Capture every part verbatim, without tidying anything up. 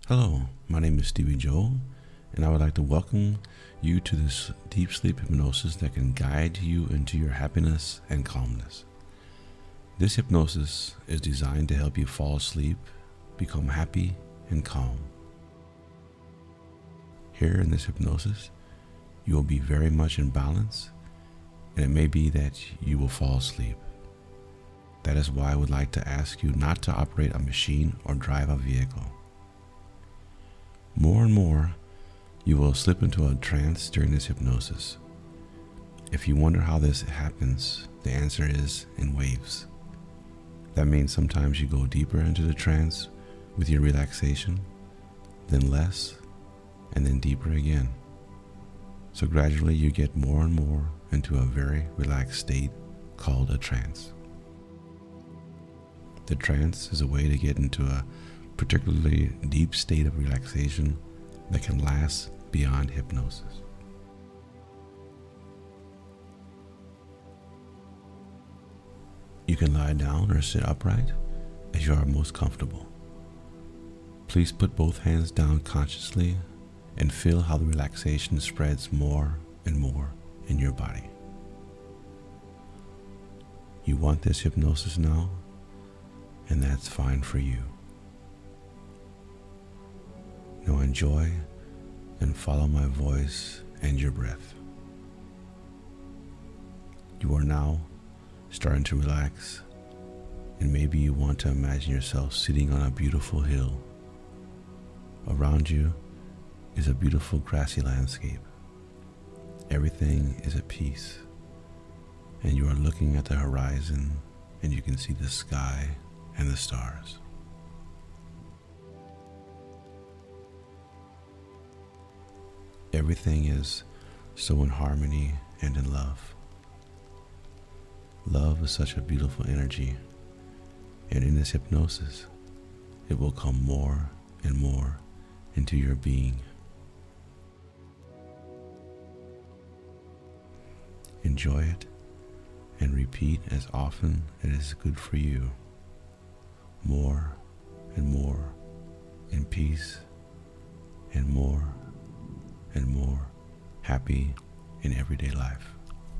Hello, my name is Steviejo, and I would like to welcome you to this deep sleep hypnosis that can guide you into your happiness and calmness. This hypnosis is designed to help you fall asleep, become happy and calm. Here in this hypnosis, you will be very much in balance, and it may be that you will fall asleep. That is why I would like to ask you not to operate a machine or drive a vehicle. More and more, you will slip into a trance during this hypnosis. If you wonder how this happens, the answer is in waves. That means sometimes you go deeper into the trance with your relaxation, then less, and then deeper again. So gradually you get more and more into a very relaxed state called a trance. The trance is a way to get into a particularly deep state of relaxation that can last beyond hypnosis. You can lie down or sit upright as you are most comfortable. Please put both hands down consciously and feel how the relaxation spreads more and more in your body. You want this hypnosis now, and that's fine for you. Now enjoy and follow my voice and your breath. You are now starting to relax, and maybe you want to imagine yourself sitting on a beautiful hill. Around you is a beautiful grassy landscape. Everything is at peace, and you are looking at the horizon, and you can see the sky and the stars. Everything is so in harmony and in love. Love is such a beautiful energy, and in this hypnosis, it will come more and more into your being. Enjoy it and repeat as often as it is good for you. More and more in peace, and more and more happy in everyday life.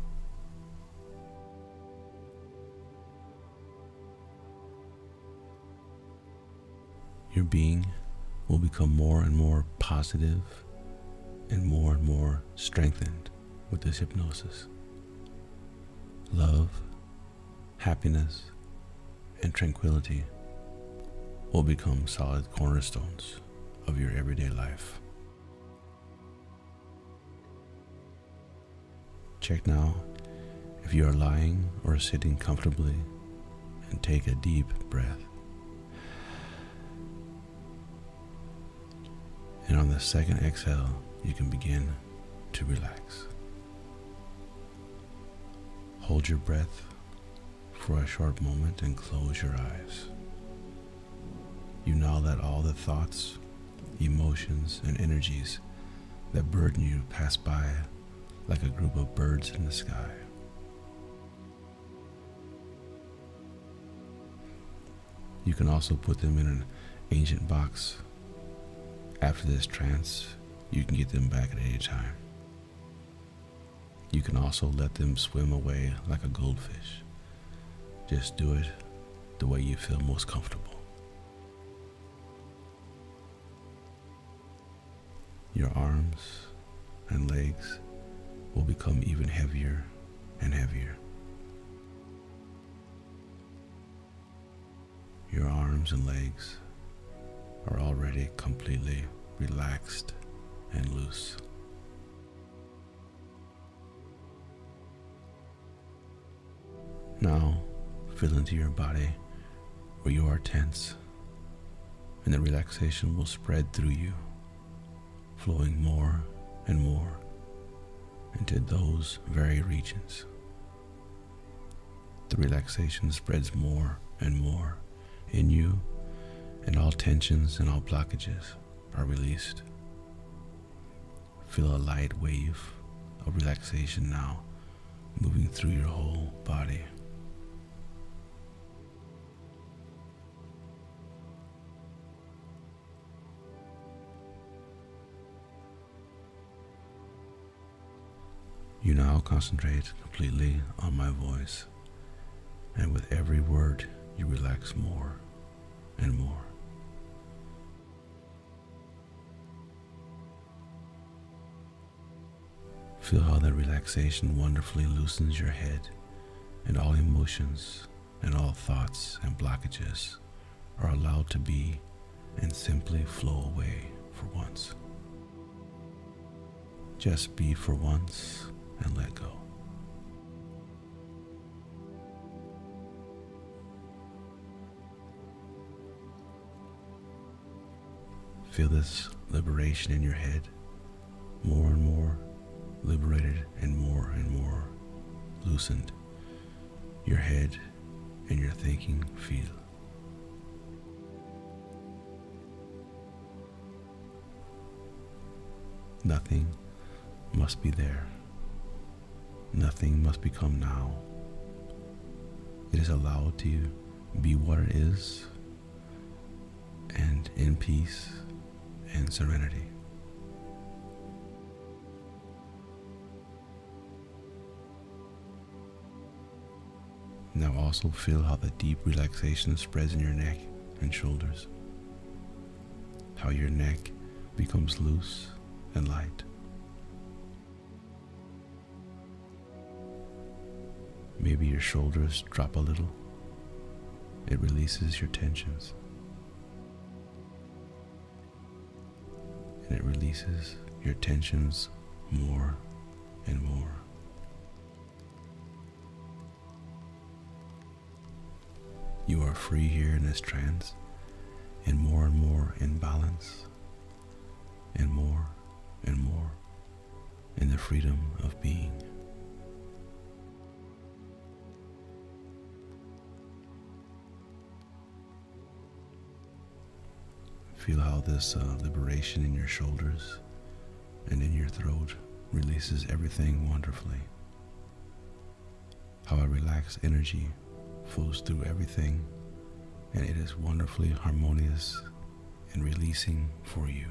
Your being will become more and more positive and more and more strengthened with this hypnosis. Love, happiness, and tranquility will become solid cornerstones of your everyday life. Check now if you are lying or sitting comfortably, and take a deep breath. And on the second exhale, you can begin to relax. Hold your breath for a short moment and close your eyes. You now let all the thoughts, emotions, and energies that burden you pass by like a group of birds in the sky. You can also put them in an ancient box. After this trance, you can get them back at any time. You can also let them swim away like a goldfish. Just do it the way you feel most comfortable. Your arms and legs will become even heavier and heavier. Your arms and legs are already completely relaxed and loose. Now, feel into your body where you are tense, and the relaxation will spread through you, flowing more and more into those very regions. The relaxation spreads more and more in you, and all tensions and all blockages are released. Feel a light wave of relaxation now moving through your whole body. You now concentrate completely on my voice, and with every word you relax more and more. Feel how that relaxation wonderfully loosens your head, and all emotions and all thoughts and blockages are allowed to be and simply flow away for once. Just be for once and let go. Feel this liberation in your head, more and more liberated and more and more loosened. Your head and your thinking feel. Nothing must be there. Nothing must become now. It is allowed to be what it is, and in peace and serenity. Now also feel how the deep relaxation spreads in your neck and shoulders. How your neck becomes loose and light. Maybe your shoulders drop a little. It releases your tensions. And it releases your tensions more and more. You are free here in this trance, and more and more in balance, and more and more in the freedom of being. Feel how this uh, liberation in your shoulders and in your throat releases everything wonderfully. How a relaxed energy flows through everything, and it is wonderfully harmonious and releasing for you.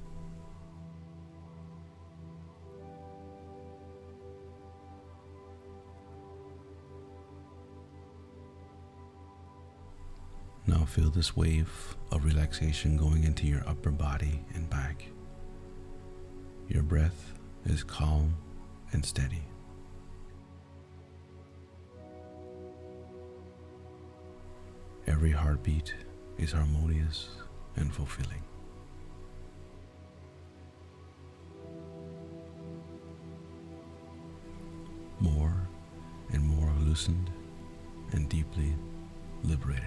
Now feel this wave of relaxation going into your upper body and back. Your breath is calm and steady. Every heartbeat is harmonious and fulfilling. More and more loosened and deeply liberated.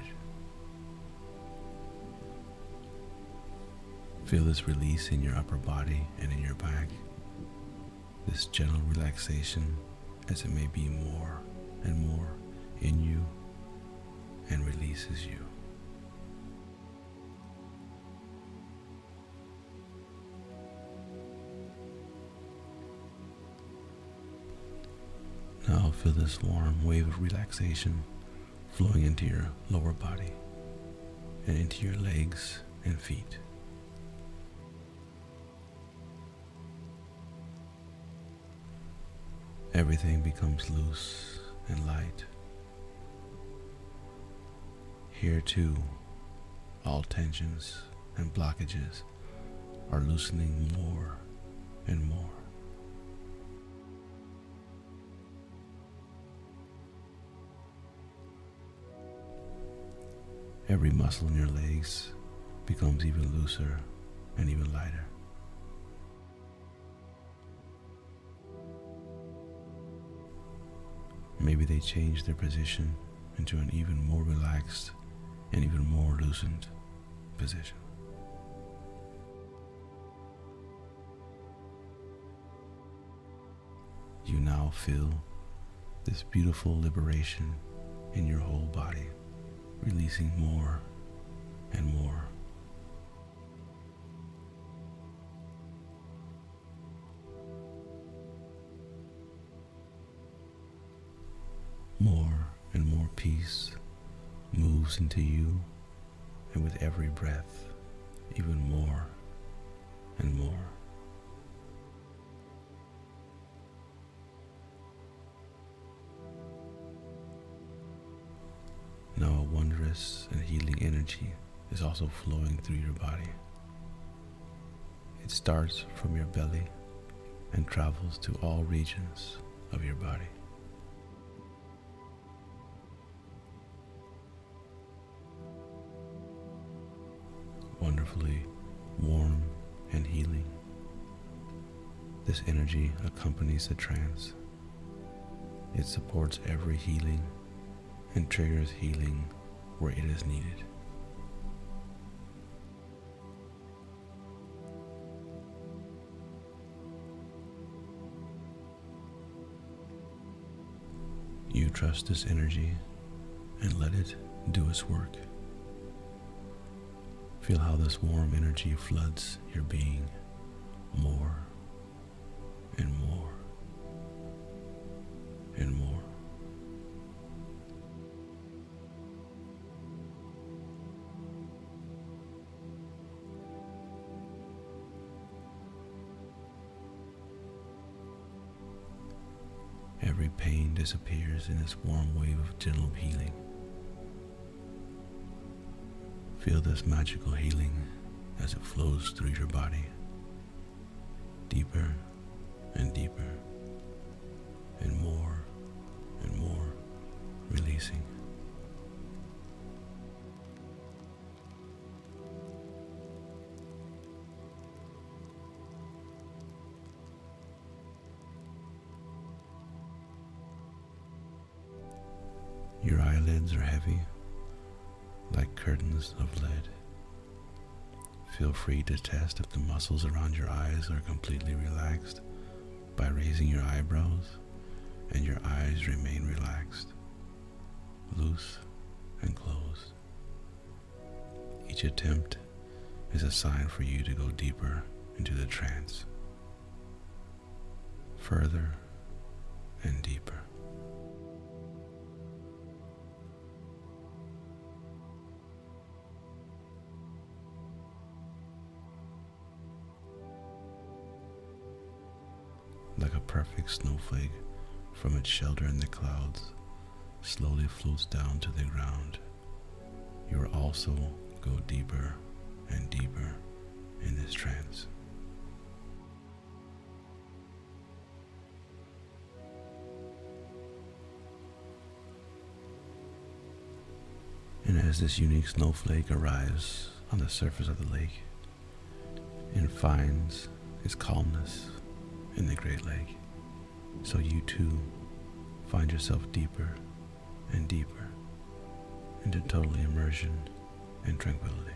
Feel this release in your upper body and in your back, this gentle relaxation as it may be more and more in you and releases you. Now feel this warm wave of relaxation flowing into your lower body and into your legs and feet. Everything becomes loose and light. Here too, all tensions and blockages are loosening more and more. Every muscle in your legs becomes even looser and even lighter. Maybe they change their position into an even more relaxed and even more loosened position. You now feel this beautiful liberation in your whole body, releasing more and more. More and more peace moves into you, and with every breath, even more and more. notice and healing energy is also flowing through your body. It starts from your belly and travels to all regions of your body. Wonderfully warm and healing. This energy accompanies the trance. It supports every healing and triggers healing where it is needed. You trust this energy and let it do its work. Feel how this warm energy floods your being more and more and more. Every pain disappears in this warm wave of gentle healing. Feel this magical healing as it flows through your body, deeper and deeper, and more and more, releasing. Your eyelids are heavy, like curtains of lead. Feel free to test if the muscles around your eyes are completely relaxed by raising your eyebrows, and your eyes remain relaxed, loose and closed. Each attempt is a sign for you to go deeper into the trance, further and deeper. Like a perfect snowflake from its shelter in the clouds, slowly floats down to the ground. You will also go deeper and deeper in this trance. And as this unique snowflake arrives on the surface of the lake and finds its calmness in the Great Lake, so you too find yourself deeper and deeper into total immersion and tranquility.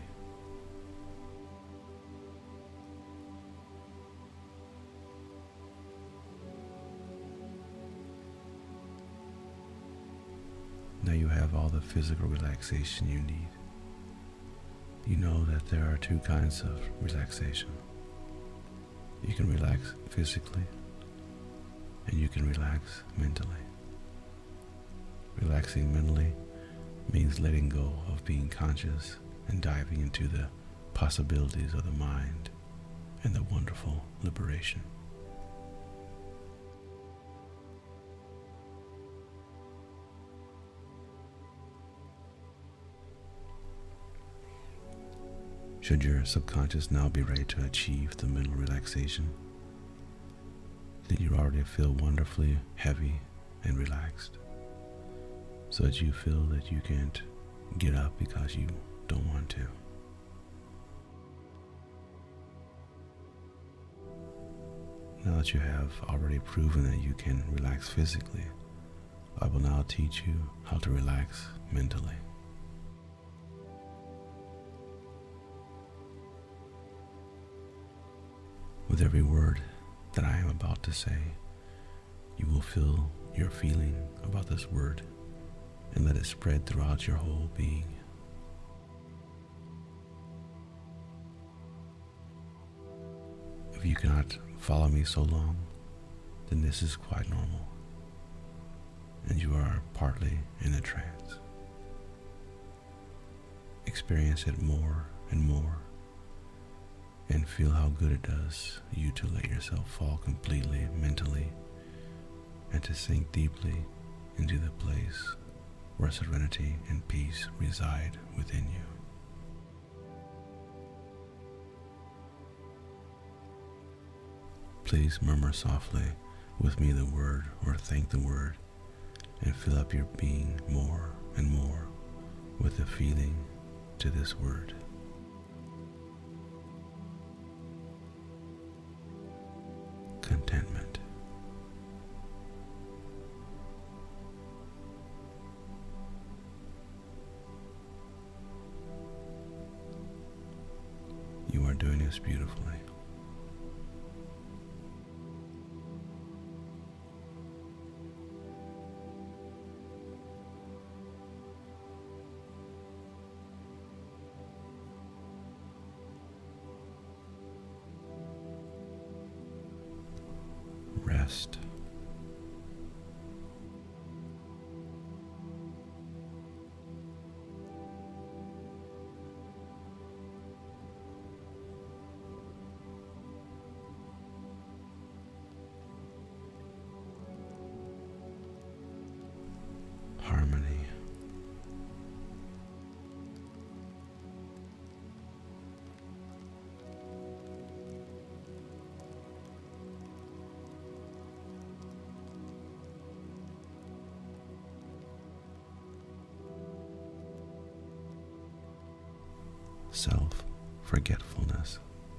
Now you have all the physical relaxation you need. You know that there are two kinds of relaxation. You can relax physically, and you can relax mentally. Relaxing mentally means letting go of being conscious and diving into the possibilities of the mind and the wonderful liberation. Should your subconscious now be ready to achieve the mental relaxation, then you already feel wonderfully heavy and relaxed, so that you feel that you can't get up because you don't want to. Now that you have already proven that you can relax physically, I will now teach you how to relax mentally. With every word that I am about to say, you will feel your feeling about this word and let it spread throughout your whole being. If you cannot follow me so long, then this is quite normal, and you are partly in a trance. Experience it more and more, and feel how good it does you to let yourself fall completely mentally and to sink deeply into the place where serenity and peace reside within you. Please murmur softly with me the word or thank the word and fill up your being more and more with the feeling to this word. Contentment. You are doing this beautifully. Rest. Harmony. Self-forgetfulness.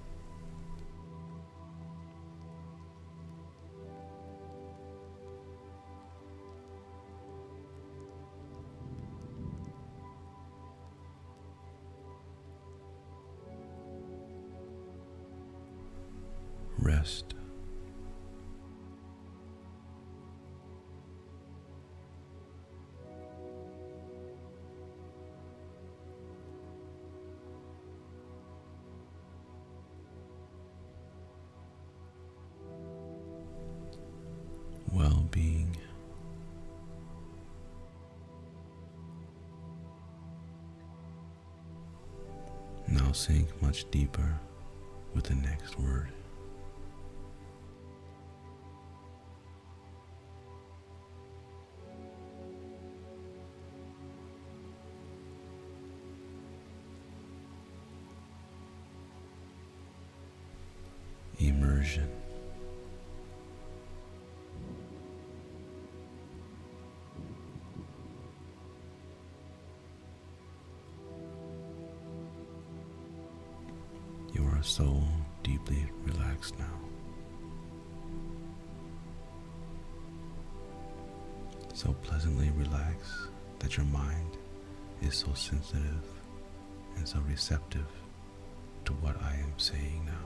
Rest. Well-being. Now sink much deeper with the next word. Immersion. You are so deeply relaxed now. So pleasantly relaxed that your mind is so sensitive and so receptive to what I am saying now.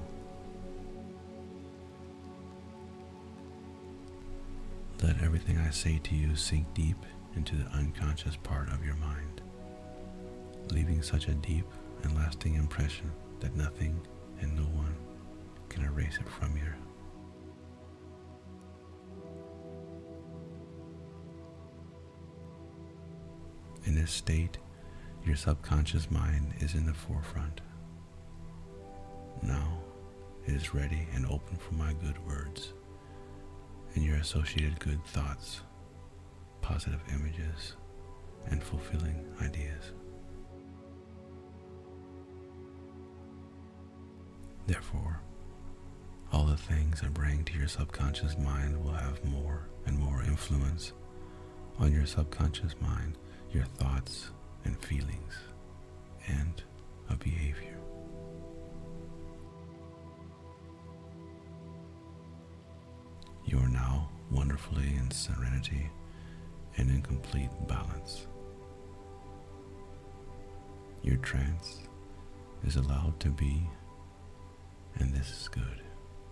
Let everything I say to you sink deep into the unconscious part of your mind, leaving such a deep and lasting impression that nothing and no one can erase it from you. In this state, your subconscious mind is in the forefront. Now, it is ready and open for my good words and your associated good thoughts, positive images, and fulfilling ideas. Therefore, all the things I bring to your subconscious mind will have more and more influence on your subconscious mind, your thoughts and feelings, and of behavior. You are now wonderfully in serenity and in complete balance. Your trance is allowed to be, and this is good.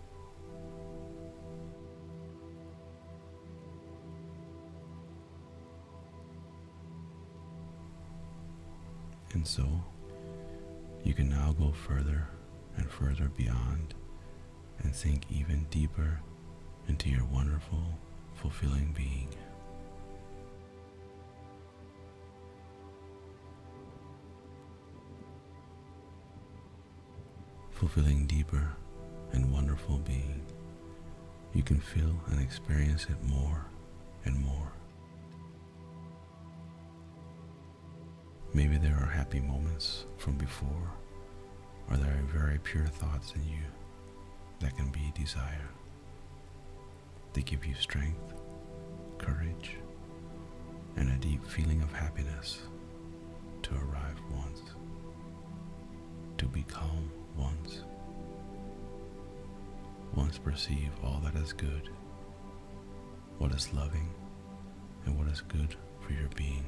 And so, you can now go further and further beyond and sink even deeper into your wonderful, fulfilling being. Fulfilling deeper and wonderful being, you can feel and experience it more and more. Maybe there are happy moments from before, or there are very pure thoughts in you that can be desired. They give you strength, courage, and a deep feeling of happiness to arrive once, to be calm once, once perceive all that is good, what is loving, and what is good for your being.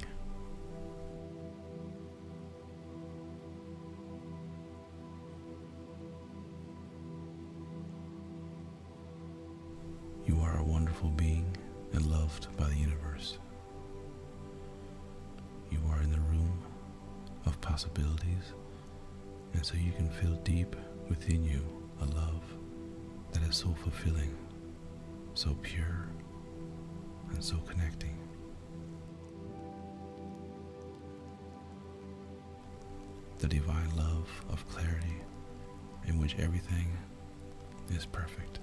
You are a wonderful being and loved by the universe. You are in the room of possibilities, and so you can feel deep within you a love that is so fulfilling, so pure, and so connecting. The divine love of clarity in which everything is perfect.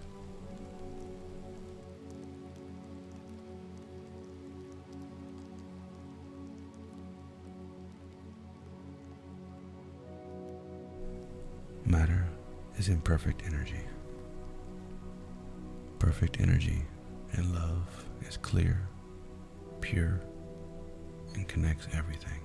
Matter is imperfect energy. Perfect energy and love is clear, pure, and connects everything.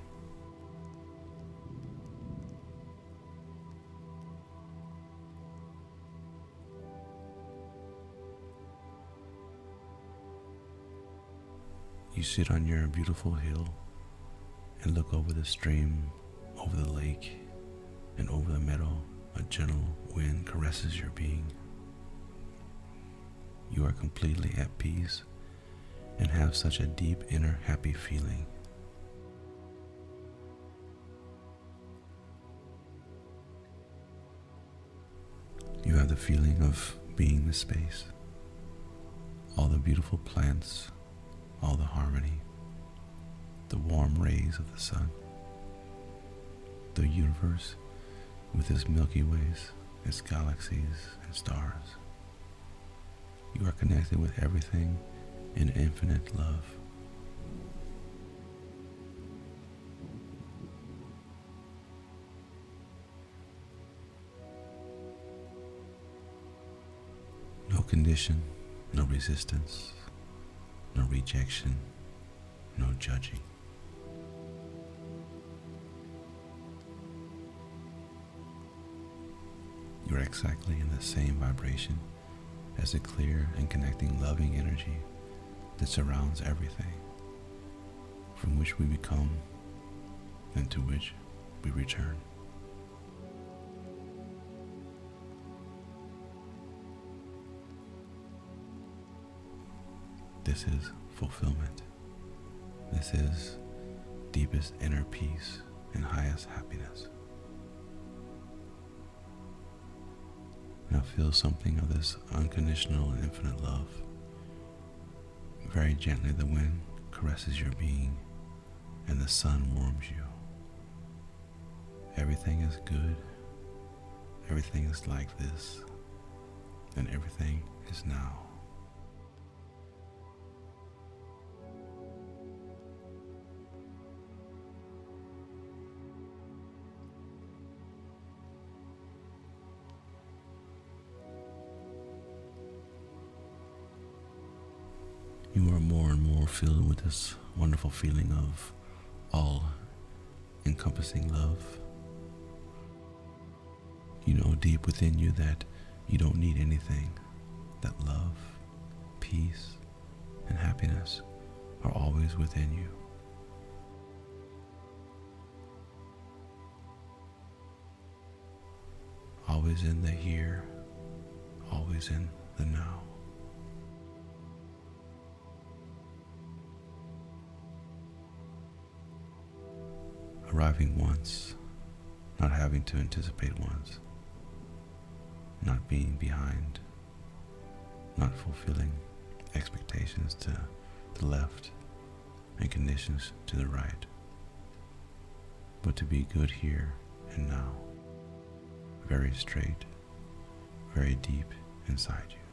You sit on your beautiful hill and look over the stream, over the lake, and over the meadow. A gentle wind caresses your being. You are completely at peace and have such a deep inner happy feeling. You have the feeling of being the space, all the beautiful plants, all the harmony, the warm rays of the sun, the universe with its Milky Ways, its galaxies and stars. You are connected with everything in infinite love. No condition, no resistance, no rejection, no judging. You are exactly in the same vibration as the clear and connecting loving energy that surrounds everything, from which we become and to which we return. This is fulfillment. This is deepest inner peace and highest happiness. Now feel something of this unconditional and infinite love. Very gently the wind caresses your being and the sun warms you. Everything is good. Everything is like this. And everything is now. You are more and more filled with this wonderful feeling of all-encompassing love. You know deep within you that you don't need anything, that love, peace, and happiness are always within you. Always in the here, always in the now. Arriving once, not having to anticipate once, not being behind, not fulfilling expectations to the left and conditions to the right, but to be good here and now, very straight, very deep inside you.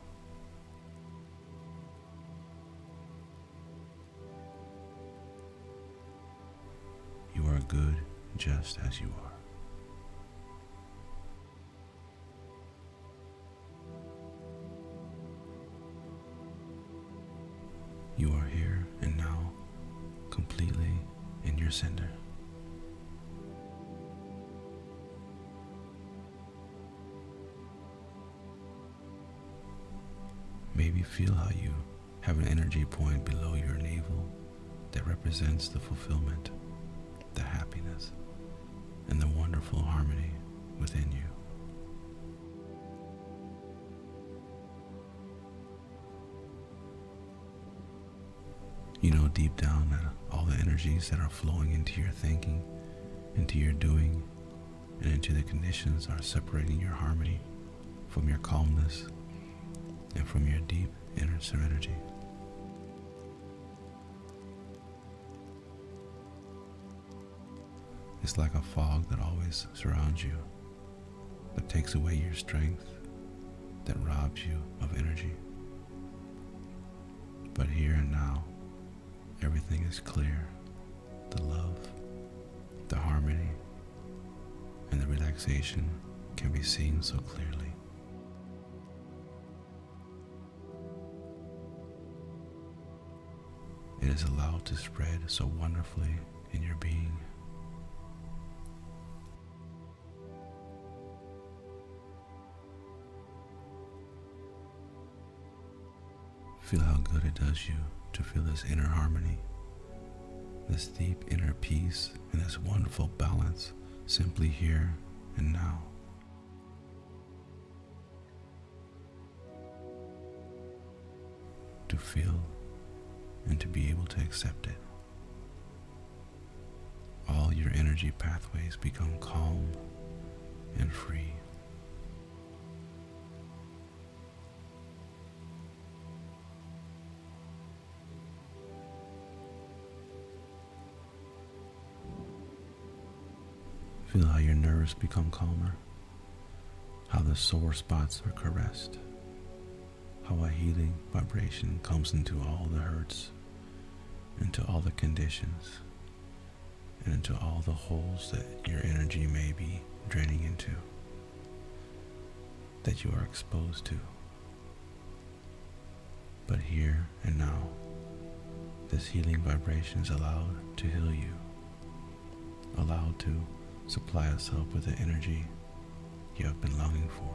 You are good just as you are. You are here and now, completely in your center. Maybe feel how you have an energy point below your navel that represents the fulfillment, the happiness, and the wonderful harmony within you. You know deep down that all the energies that are flowing into your thinking, into your doing, and into the conditions are separating your harmony from your calmness and from your deep inner serenity. It's like a fog that always surrounds you, that takes away your strength, that robs you of energy. But here and now, everything is clear. The love, the harmony, and the relaxation can be seen so clearly. It is allowed to spread so wonderfully in your being. Feel how good it does you to feel this inner harmony, this deep inner peace, and this wonderful balance simply here and now. To feel and to be able to accept it. All your energy pathways become calm and free. Feel how your nerves become calmer, how the sore spots are caressed, how a healing vibration comes into all the hurts, into all the conditions, and into all the holes that your energy may be draining into, that you are exposed to. But here and now, this healing vibration is allowed to heal you, allowed to supply itself with the energy you have been longing for.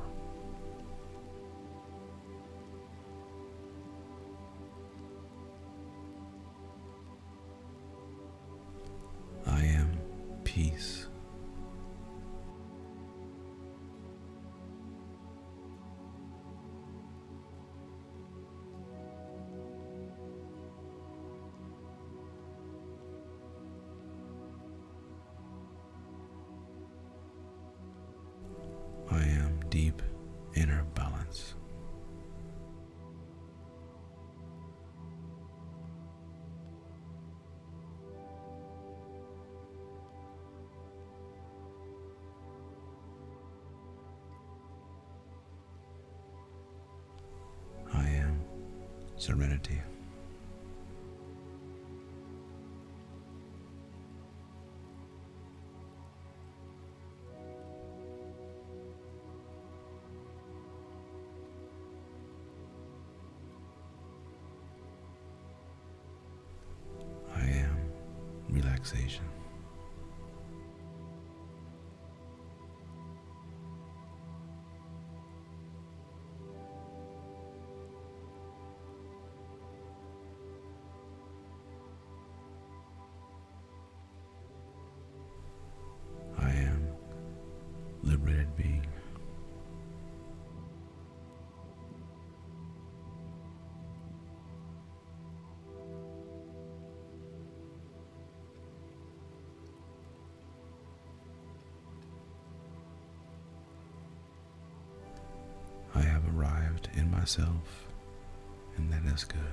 I am peace. I am deep inner balance. I am serenity. Relaxation. I am liberated being. I have arrived in myself, and that is good.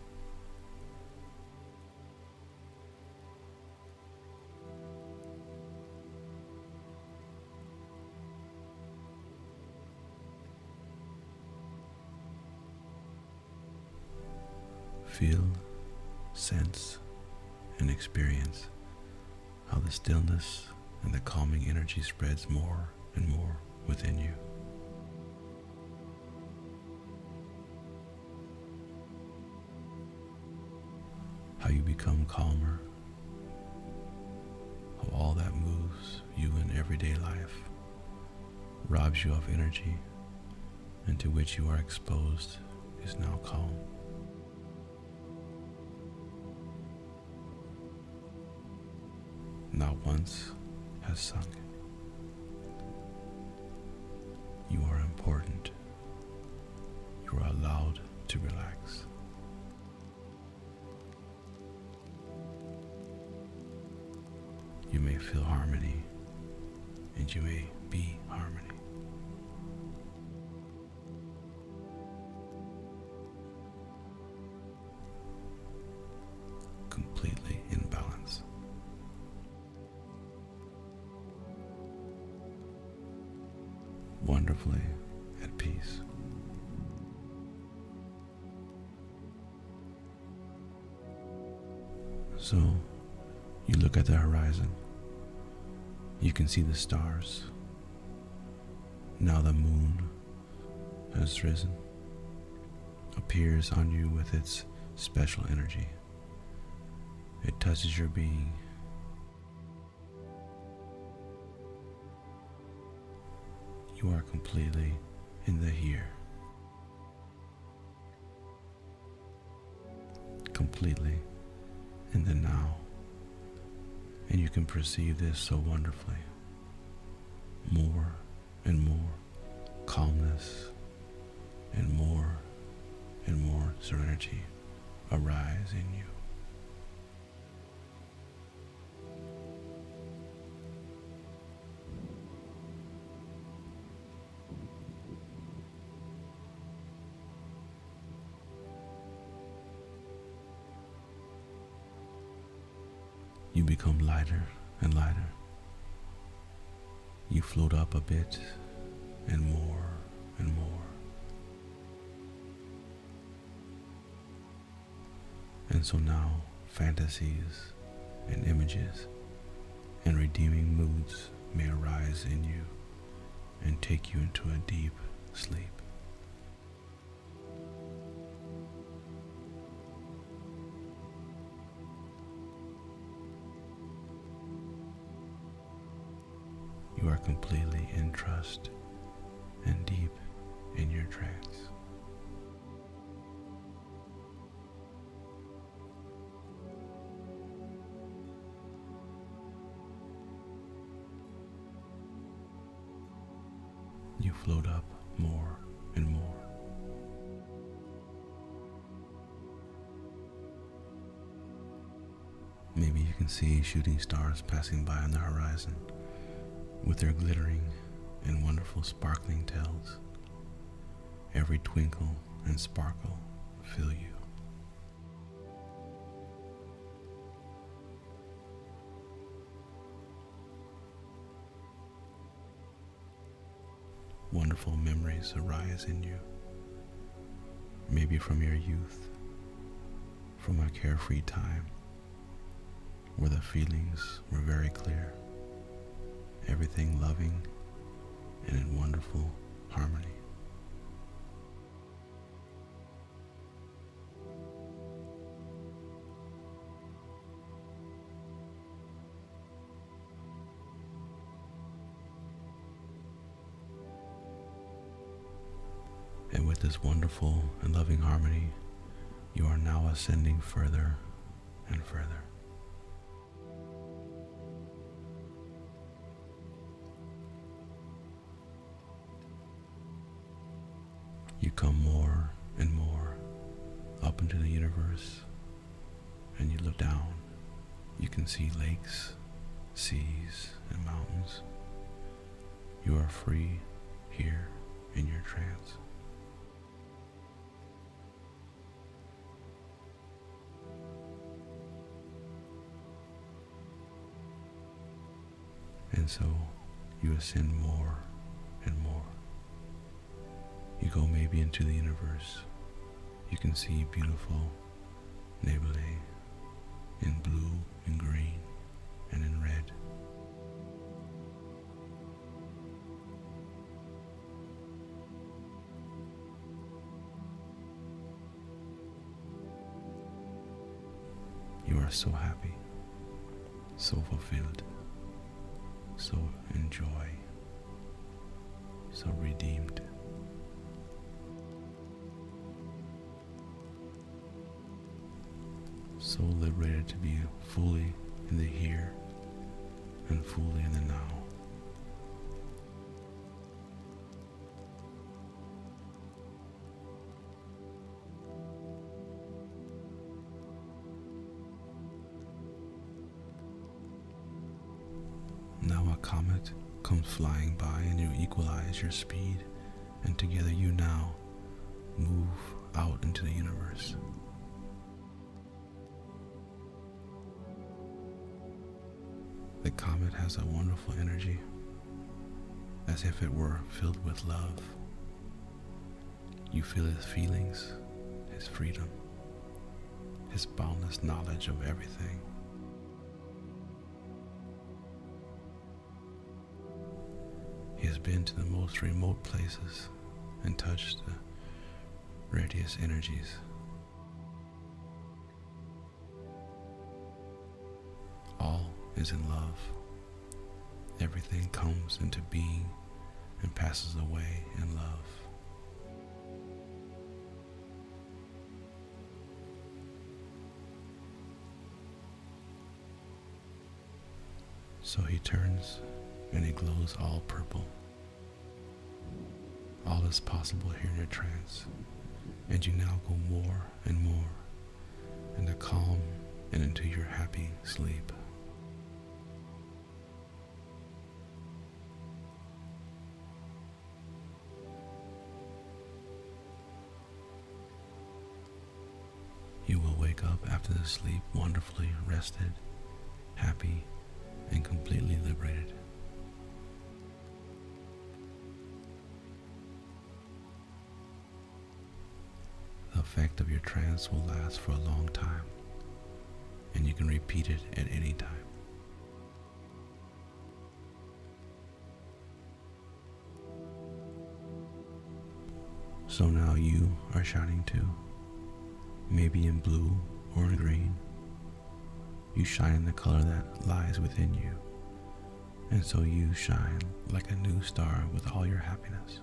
Feel, sense, and experience how the stillness and the calming energy spreads more and more within you. How you become calmer, how all that moves you in everyday life robs you of energy into which you are exposed is now calm. Not once has sunk. You are important. You are allowed to relax. You may feel harmony, and you may be harmony. Completely in balance. Wonderfully at peace. So, you look at the horizon. You can see the stars. Now the moon has risen, appears on you with its special energy. It touches your being. You are completely in the here. Completely in the now. And you can perceive this so wonderfully. More and more calmness and more and more serenity arise in you. You become lighter and lighter. You float up a bit and more and more. And so now fantasies and images and redeeming moods may arise in you and take you into a deep sleep. You are completely in trust and deep in your trance. You float up more and more. Maybe you can see shooting stars passing by on the horizon, with their glittering and wonderful sparkling tails. Every twinkle and sparkle fill you. Wonderful memories arise in you, maybe from your youth, from a carefree time, where the feelings were very clear. Everything loving and in wonderful harmony. And with this wonderful and loving harmony, you are now ascending further and further. You come more and more up into the universe, and you look down. You can see lakes, seas, and mountains. You are free here in your trance. And so you ascend more and more. You go maybe into the universe. You can see beautiful nebulae in blue and green and in red. are so happy, so fulfilled, so in joy, so redeemed. So liberated to be fully in the here and fully in the now. Now a comet comes flying by and you equalize your speed, and together you now move out into the universe. The comet has a wonderful energy, as if it were filled with love. You feel his feelings, his freedom, his boundless knowledge of everything. He has been to the most remote places and touched the radius energies. All is in love. Everything comes into being and passes away in love. So he turns and it glows all purple. All is possible here in your trance, and you now go more and more into calm and into your happy sleep. You will wake up after the sleep wonderfully rested, happy, and completely liberated. The effect of your trance will last for a long time, and you can repeat it at any time. So now you are shining too, maybe in blue or in green. You shine in the color that lies within you, and so you shine like a new star with all your happiness,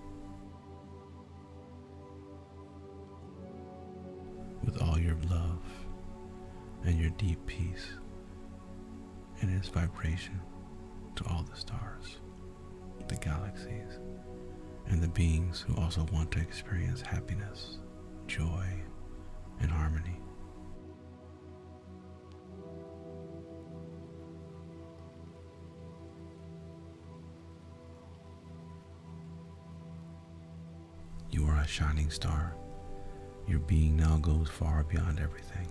with all your love and your deep peace, and its vibration to all the stars, the galaxies, and the beings who also want to experience happiness, joy, and harmony. You are a shining star. Your being now goes far beyond everything.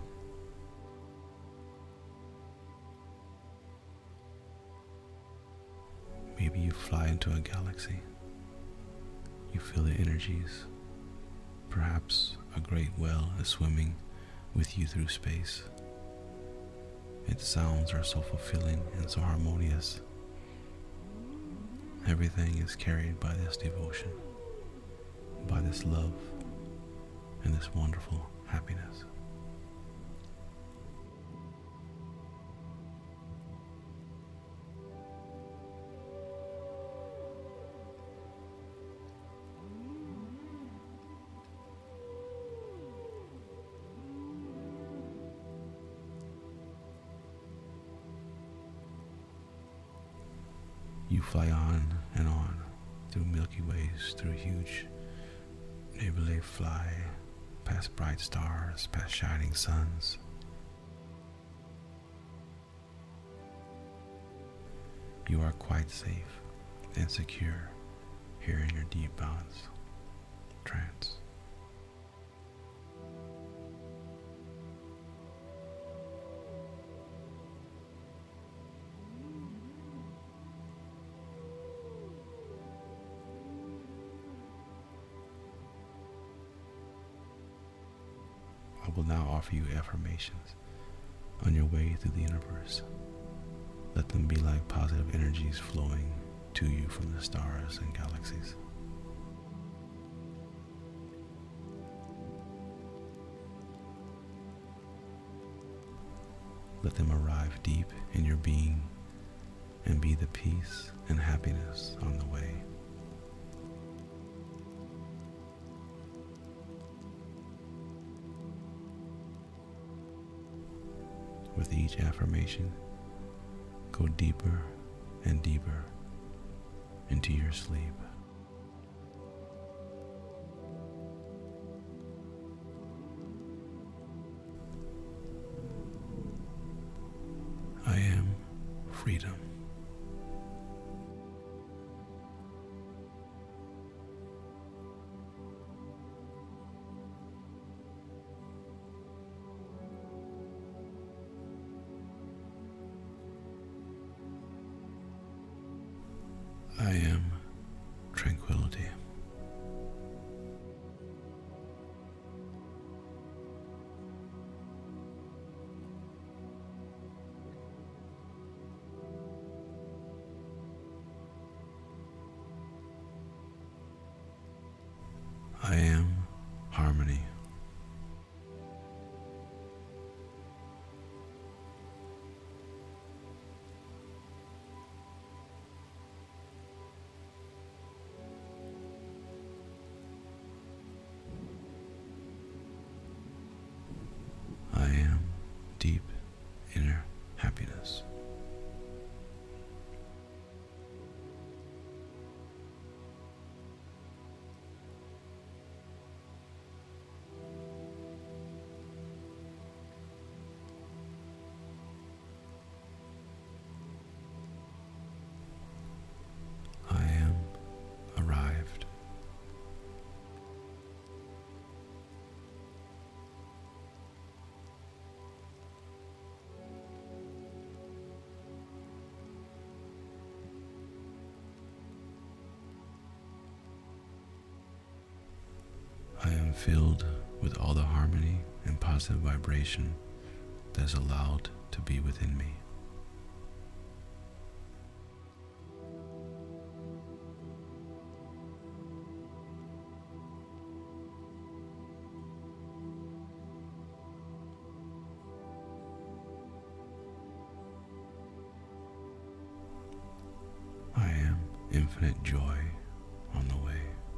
Maybe you fly into a galaxy. You feel the energies. Perhaps a great whale is swimming with you through space. Its sounds are so fulfilling and so harmonious. Everything is carried by this devotion, by this love, and this wonderful happiness. You fly on and on through Milky Ways, through huge nebulae, fly past bright stars, past shining suns. You are quite safe and secure here in your deep balance, trance. I will now offer you affirmations on your way through the universe. Let them be like positive energies flowing to you from the stars and galaxies. Let them arrive deep in your being and be the peace and happiness on the way. With each affirmation, go deeper and deeper into your sleep. I am freedom. I am tranquility. I am harmony. I am deep inner happiness. I am arrived. I am filled with all the harmony and positive vibration that is allowed to be within me. I am infinite joy on the way.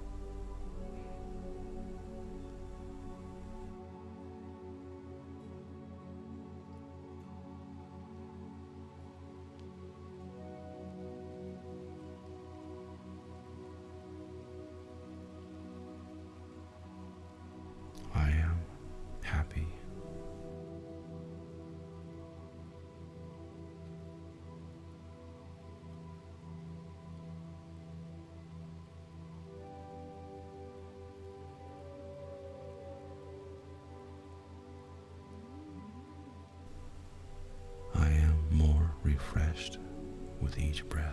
I am happy. I am more refreshed with each breath.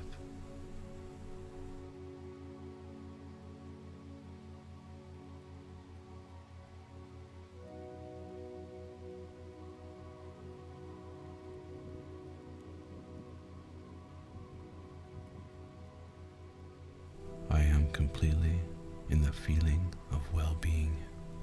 I am completely in the feeling of well-being.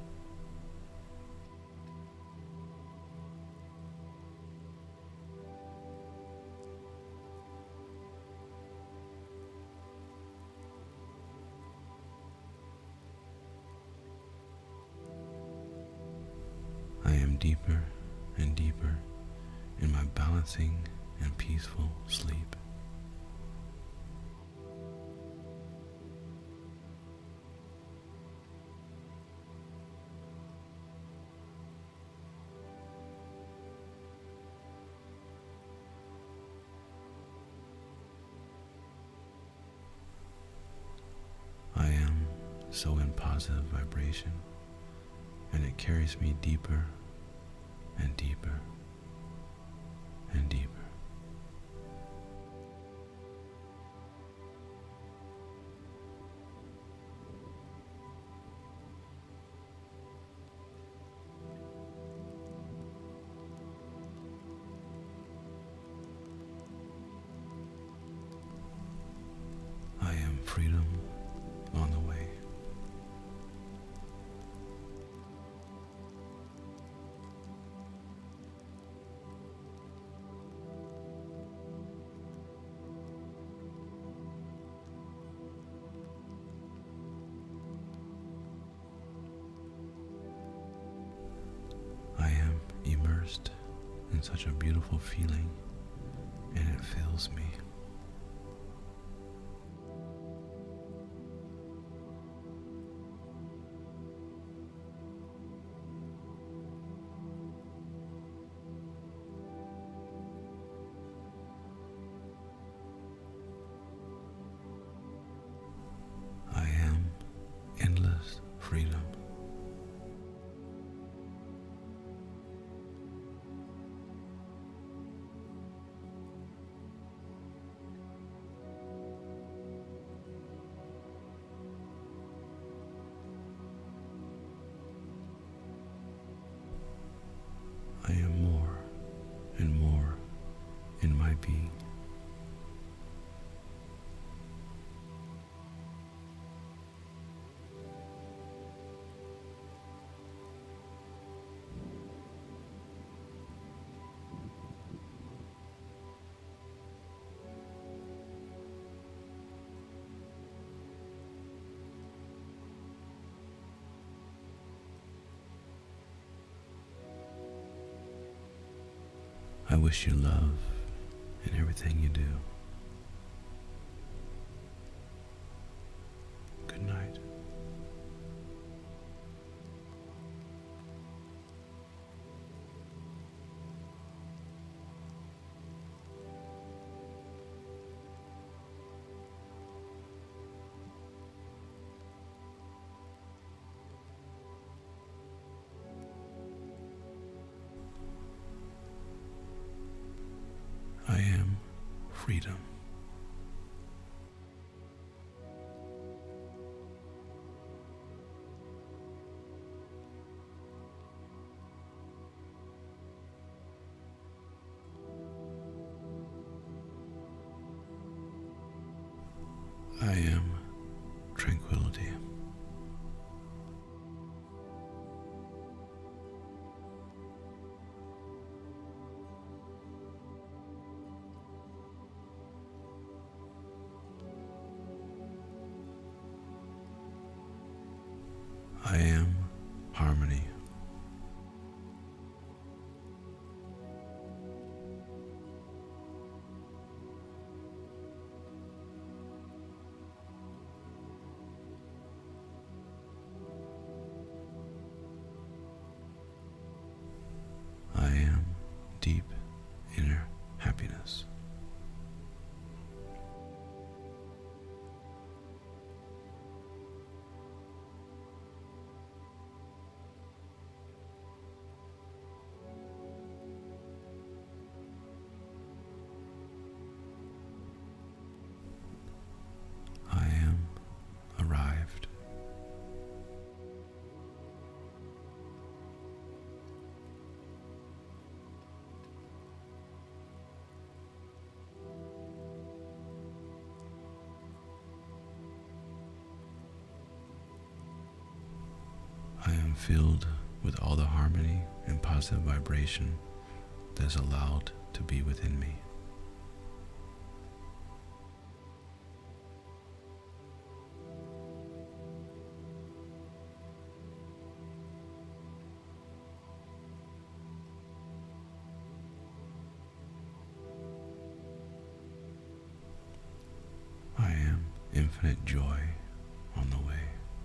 I am deeper and deeper in my balancing and peaceful sleep. I am so in positive vibration, and it carries me deeper and deeper and deeper. I am freedom on the way. in such a beautiful feeling, and it fills me. I am endless freedom. I am more and more in my being. I wish you love in everything you do. Good night. I am freedom. I am tranquility. I am harmony. I am deep inner happiness. I am arrived. I am filled with all the harmony and positive vibration that is allowed to be within me. I am infinite joy on the way.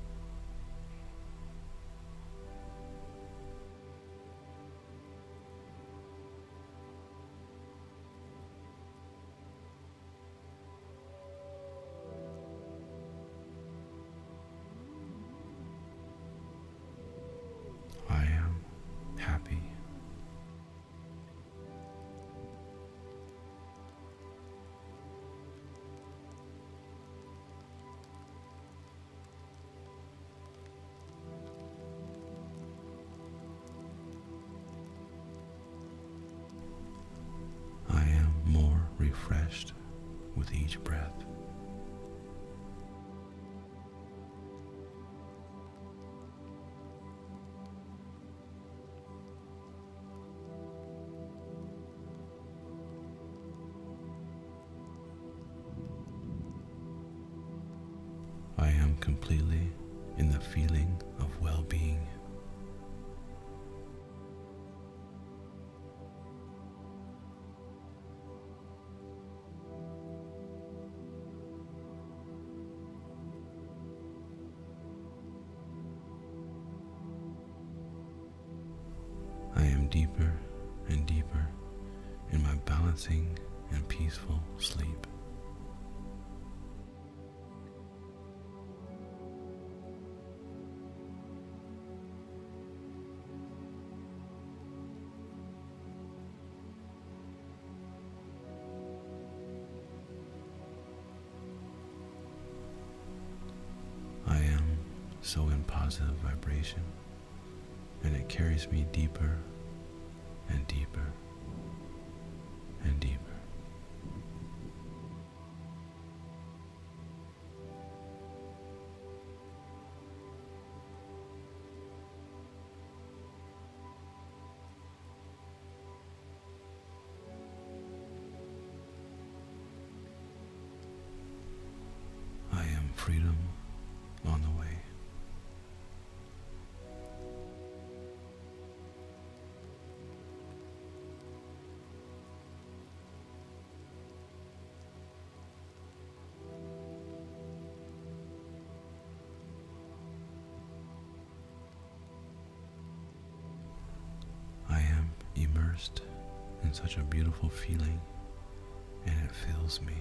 I am happy. I am more refreshed with each breath. I am completely in the feeling of well-being. am deeper and deeper in my balancing and peaceful sleep. I am so in positive vibration, and it carries me deeper and deeper and deeper. I am freedom on the way. I am immersed in such a beautiful feeling, and it fills me.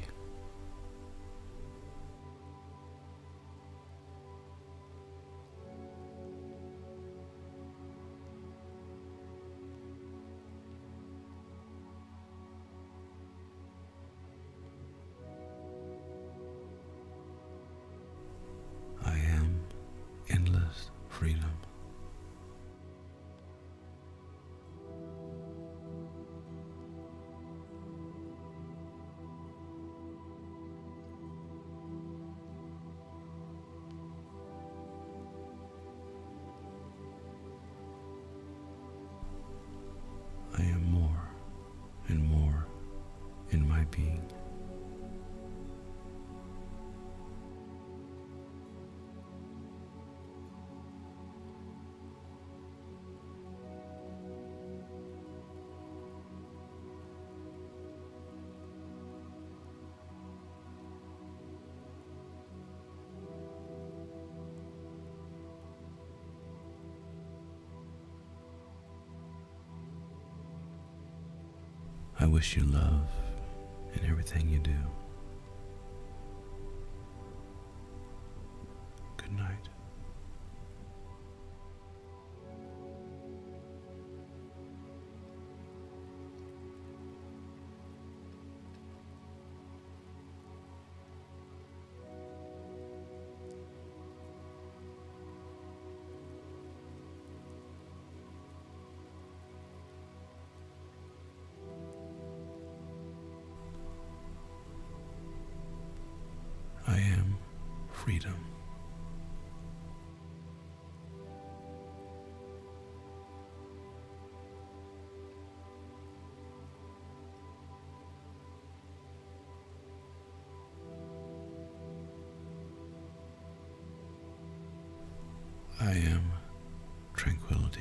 I am endless freedom. I am more and more in my being. I wish you love in everything you do. Good night. I am freedom. I am tranquility.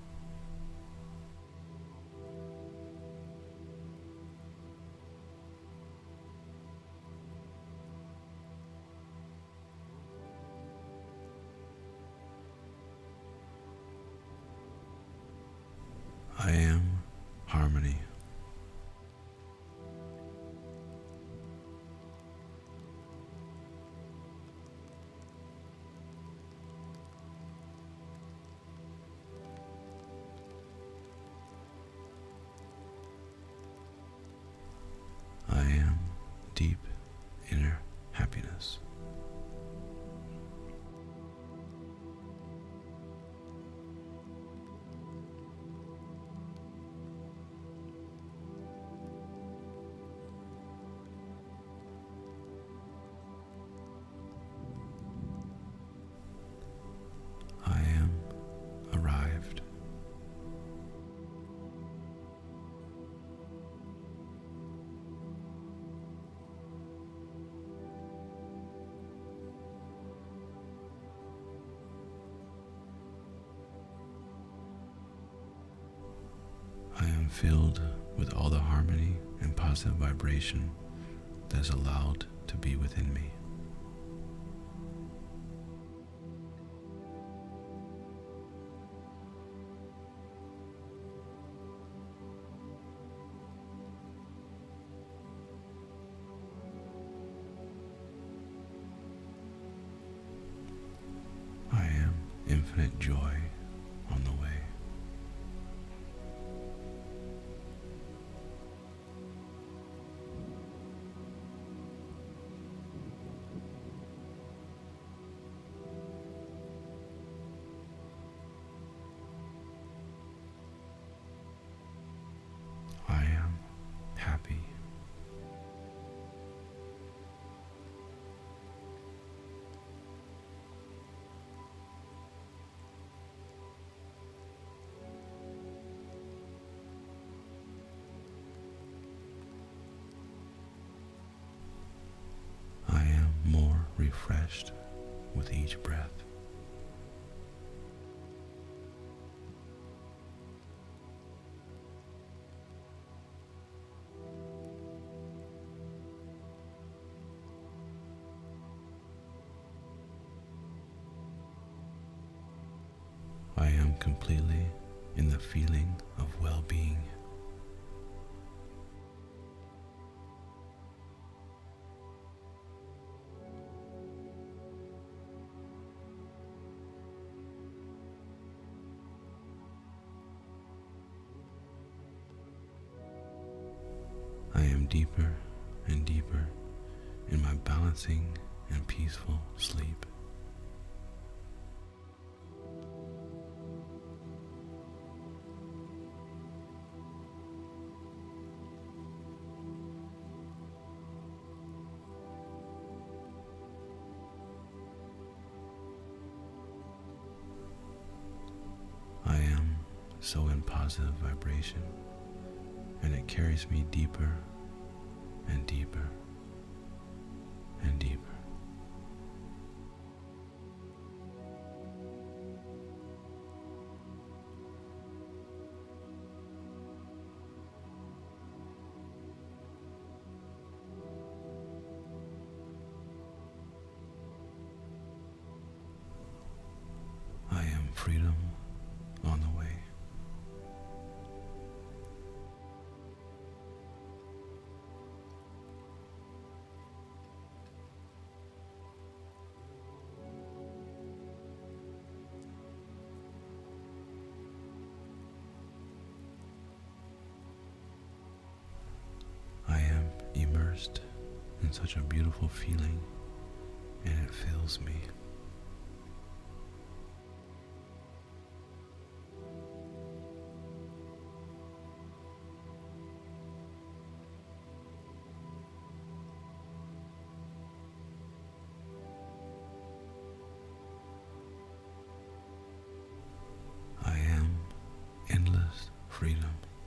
I am harmony. I am deep inner happiness. I am arrived. I am filled with all the harmony and positive vibration that is allowed to be within me. infinite joy on the way. I am happy. I am more refreshed with each breath. I am completely in the feeling of well-being. I am deeper and deeper in my balancing and peaceful sleep. I am so in positive vibration, and it carries me deeper and deeper and deeper. I am freedom on the way. I am immersed in such a beautiful feeling, and it fills me. I am endless freedom.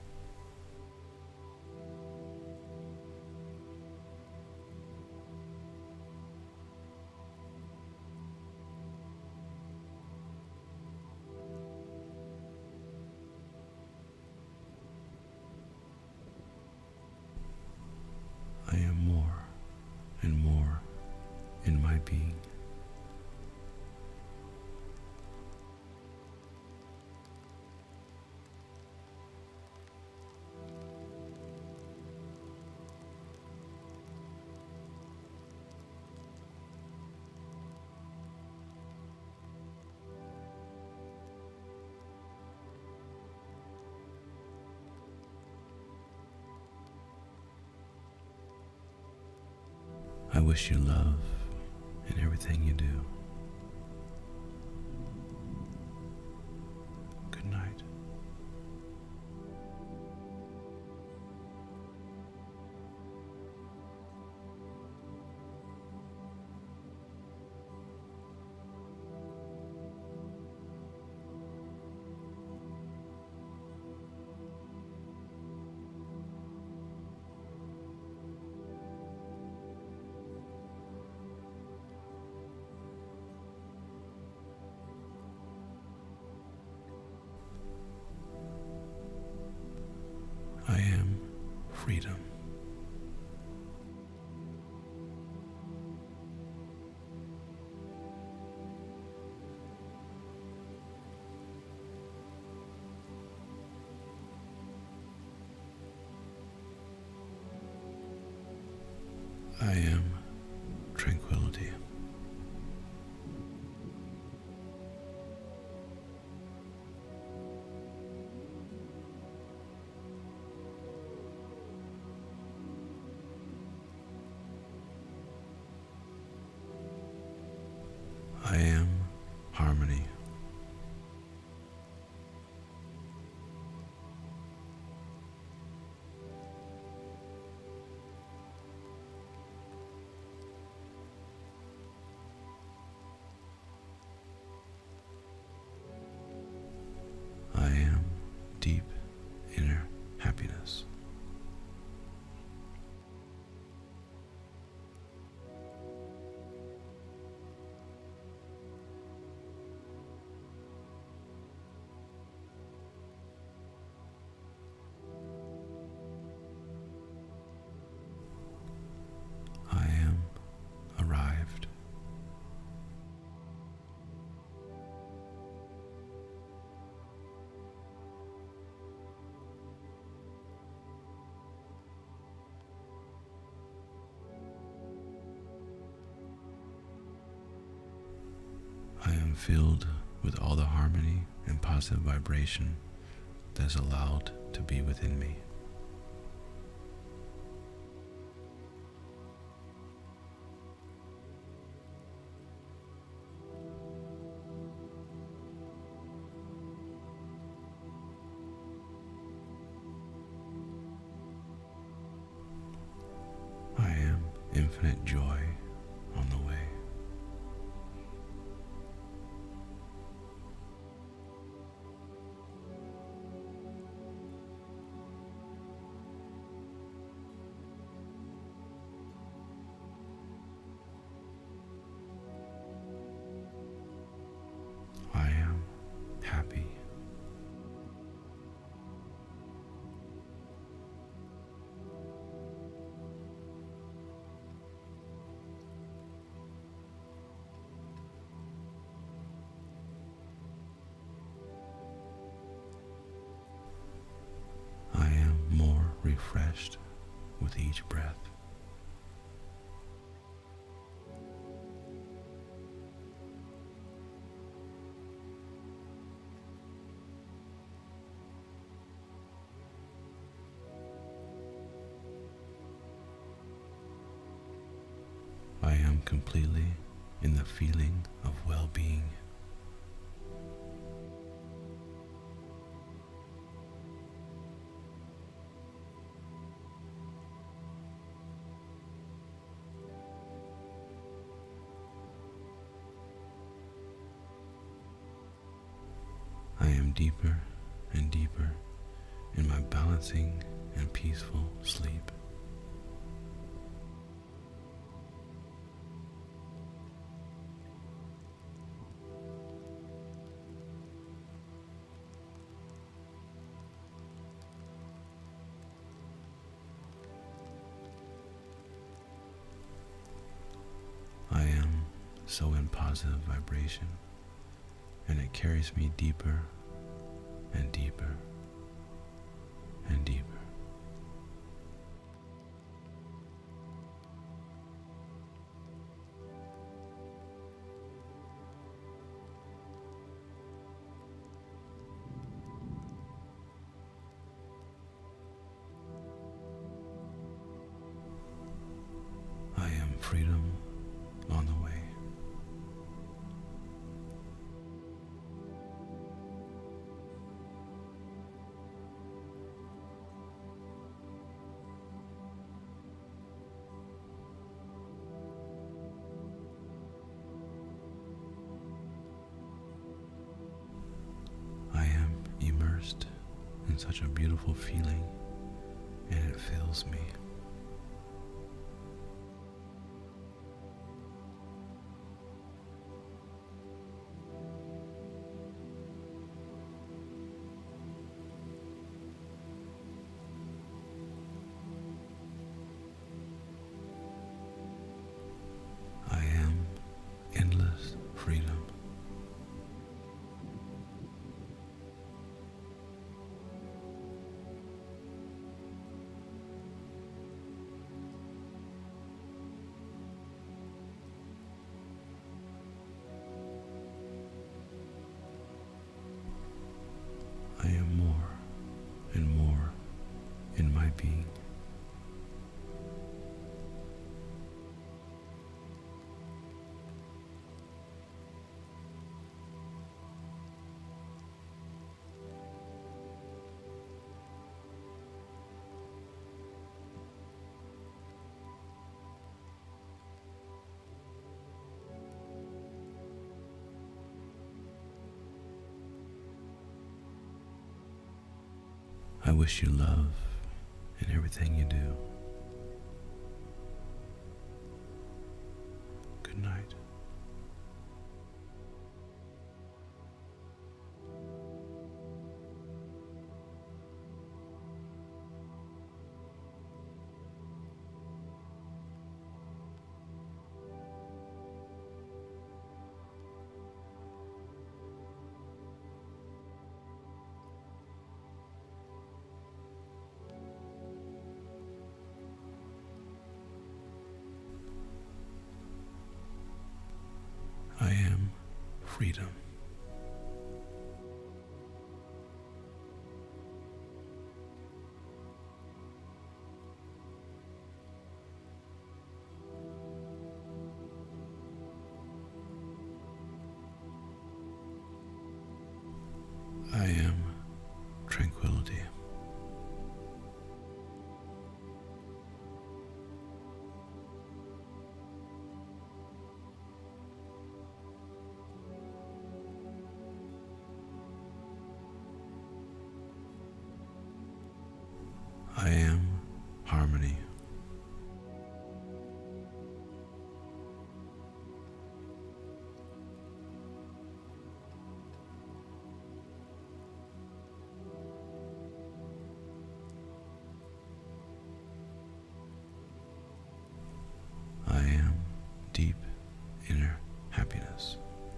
I am more and more in my being. I wish you love in everything you do. Good night. I am freedom. I am tranquility. harmony. I am deep inner happiness. I am arrived. I am filled with all the harmony and positive vibration that is allowed to be within me. I am infinite joy on the way. I am happy. I am more refreshed with each breath. I am completely in the feeling of well-being. I am deeper and deeper in my balancing and peaceful sleep. I am so in positive vibration, and it carries me deeper and deeper and deeper. I am freedom on the way. I am immersed in such a beautiful feeling, and it fills me. I am endless freedom. I am more and more in my being. wish you love in everything you do. Good night. I am freedom. I am tranquility. I am harmony. I am deep inner happiness.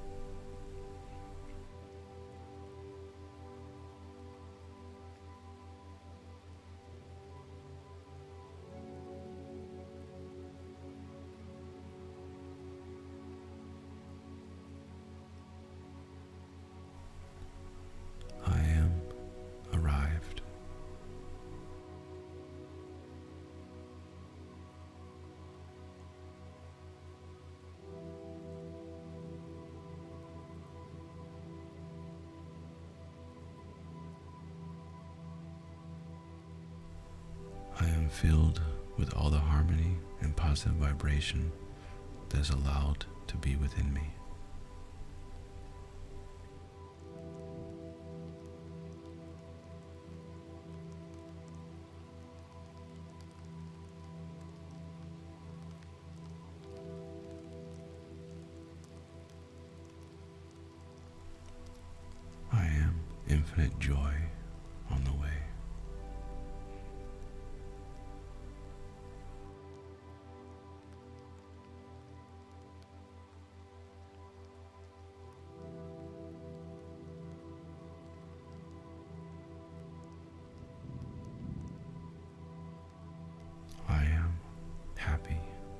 I am arrived. I am filled with all the harmony and positive vibration that is allowed to be within me. I am infinite joy on the way. I am happy.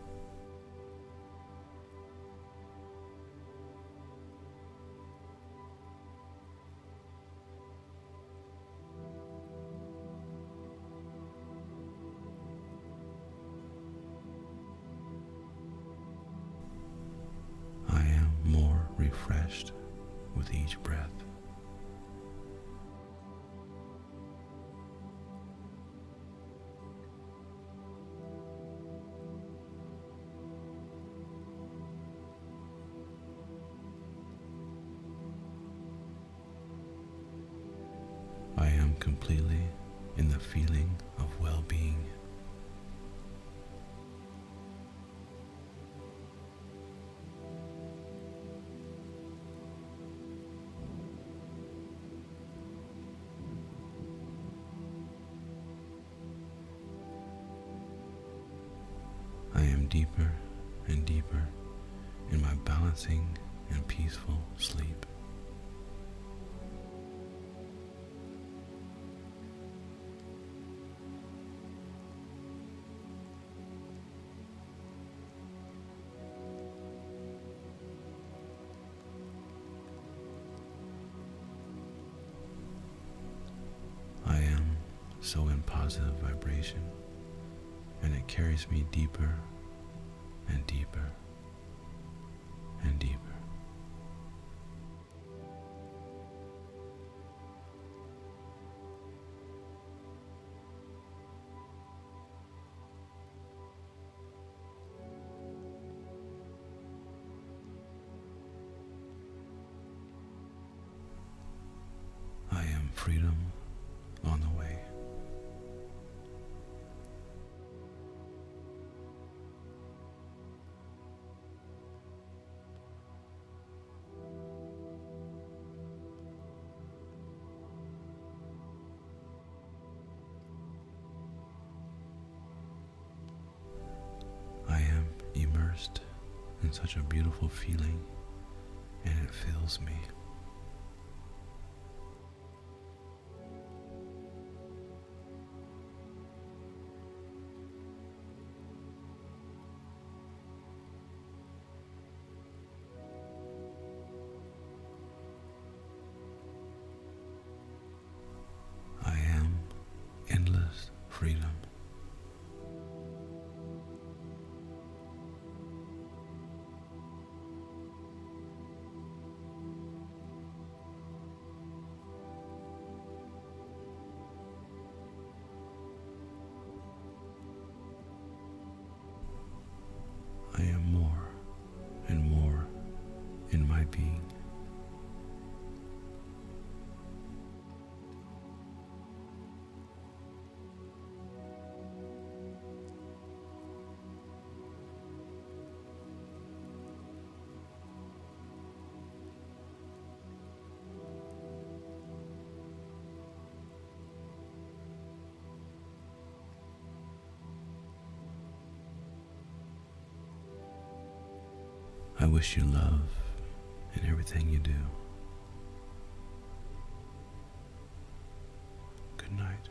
I am more refreshed with each breath. I am completely in the feeling of well-being. I am deeper and deeper in my balancing and peaceful sleep. I am so in positive vibration, and it carries me deeper and deeper and deeper. I am freedom on the way. such a beautiful feeling, and it fills me. I am endless freedom. I am more and more in my being. I wish you love in everything you do. Good night.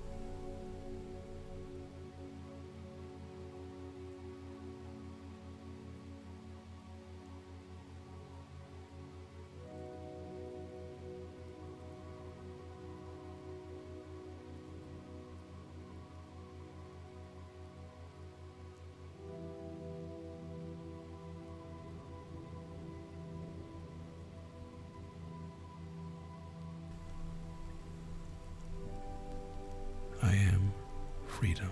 I am freedom.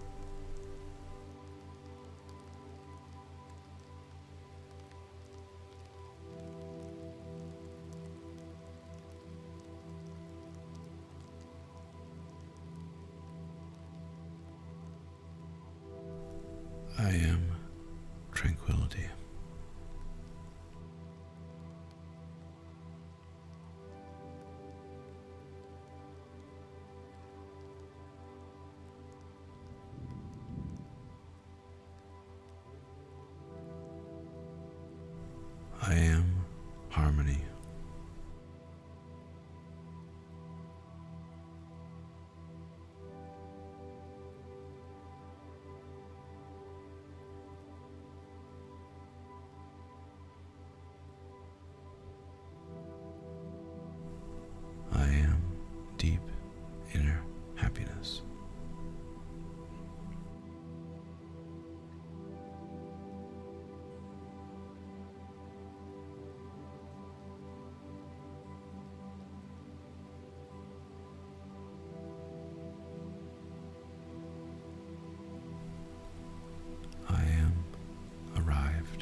I am tranquility. I am harmony. I am deep inner happiness. I am arrived.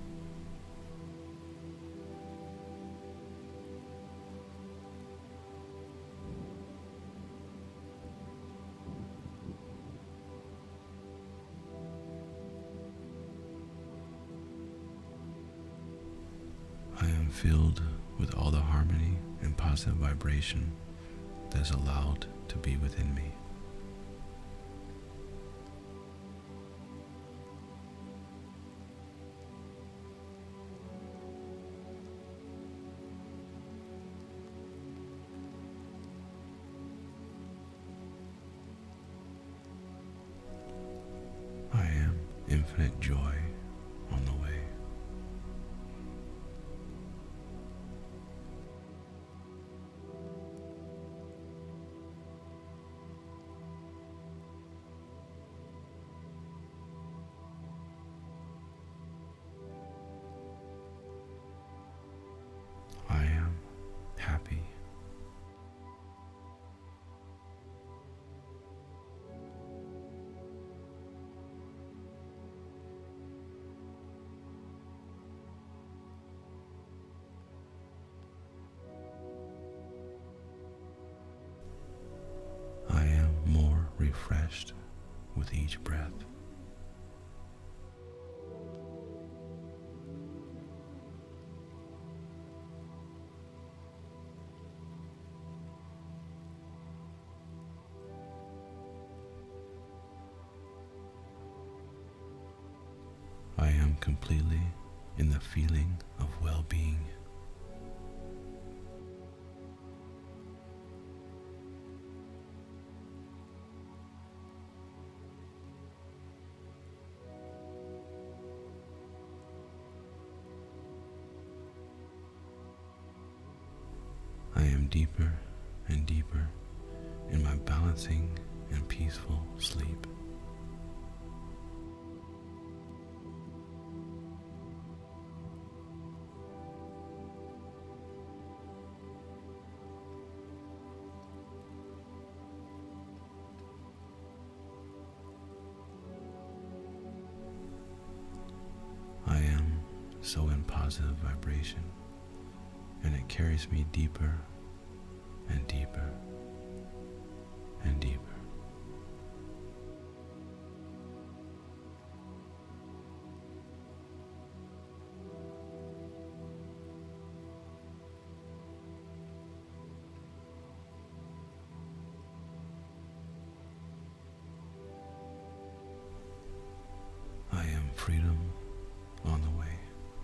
I am filled with all the harmony and positive vibration that is allowed to be within me. I am infinite joy on the way. I am happy. I am more refreshed with each breath. I am completely in the feeling of well-being. I am deeper and deeper in my balancing and peaceful sleep. I am so in positive vibration, and it carries me deeper and deeper and deeper. I am freedom on the way.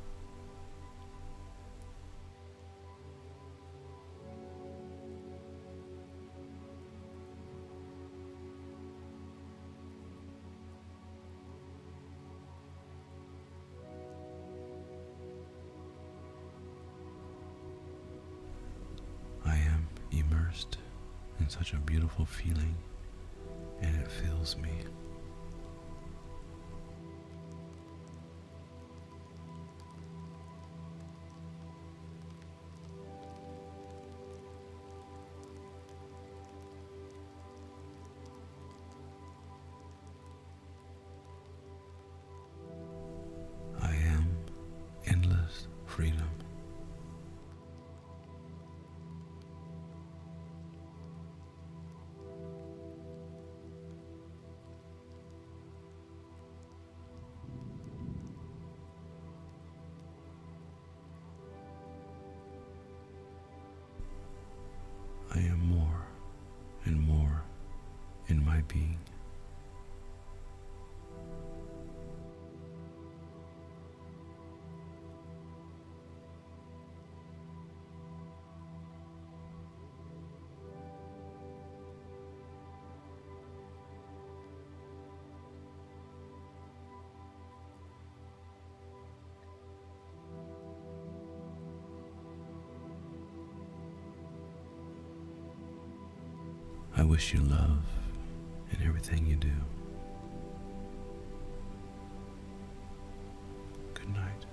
I am immersed in such a beautiful feeling, and it fills me. I am endless freedom. I am more and more in my being. I wish you love in everything you do. Good night.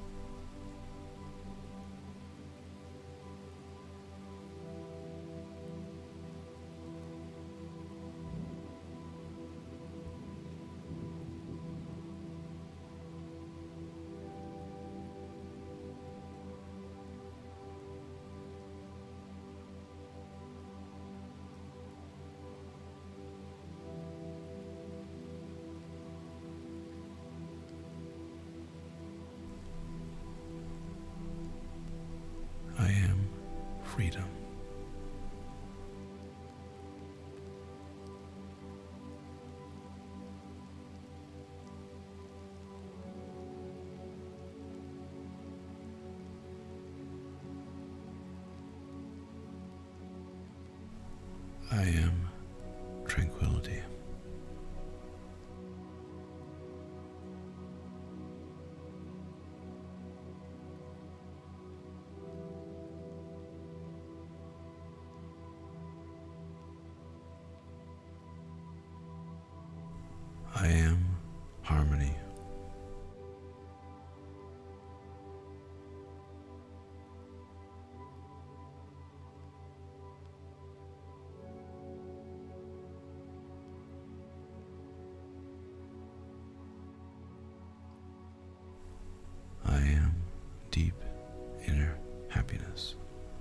I am freedom. I am tranquility. I am harmony. I am deep inner happiness.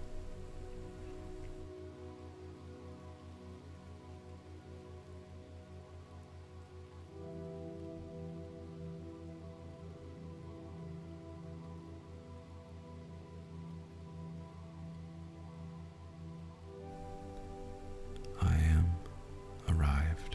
I am arrived.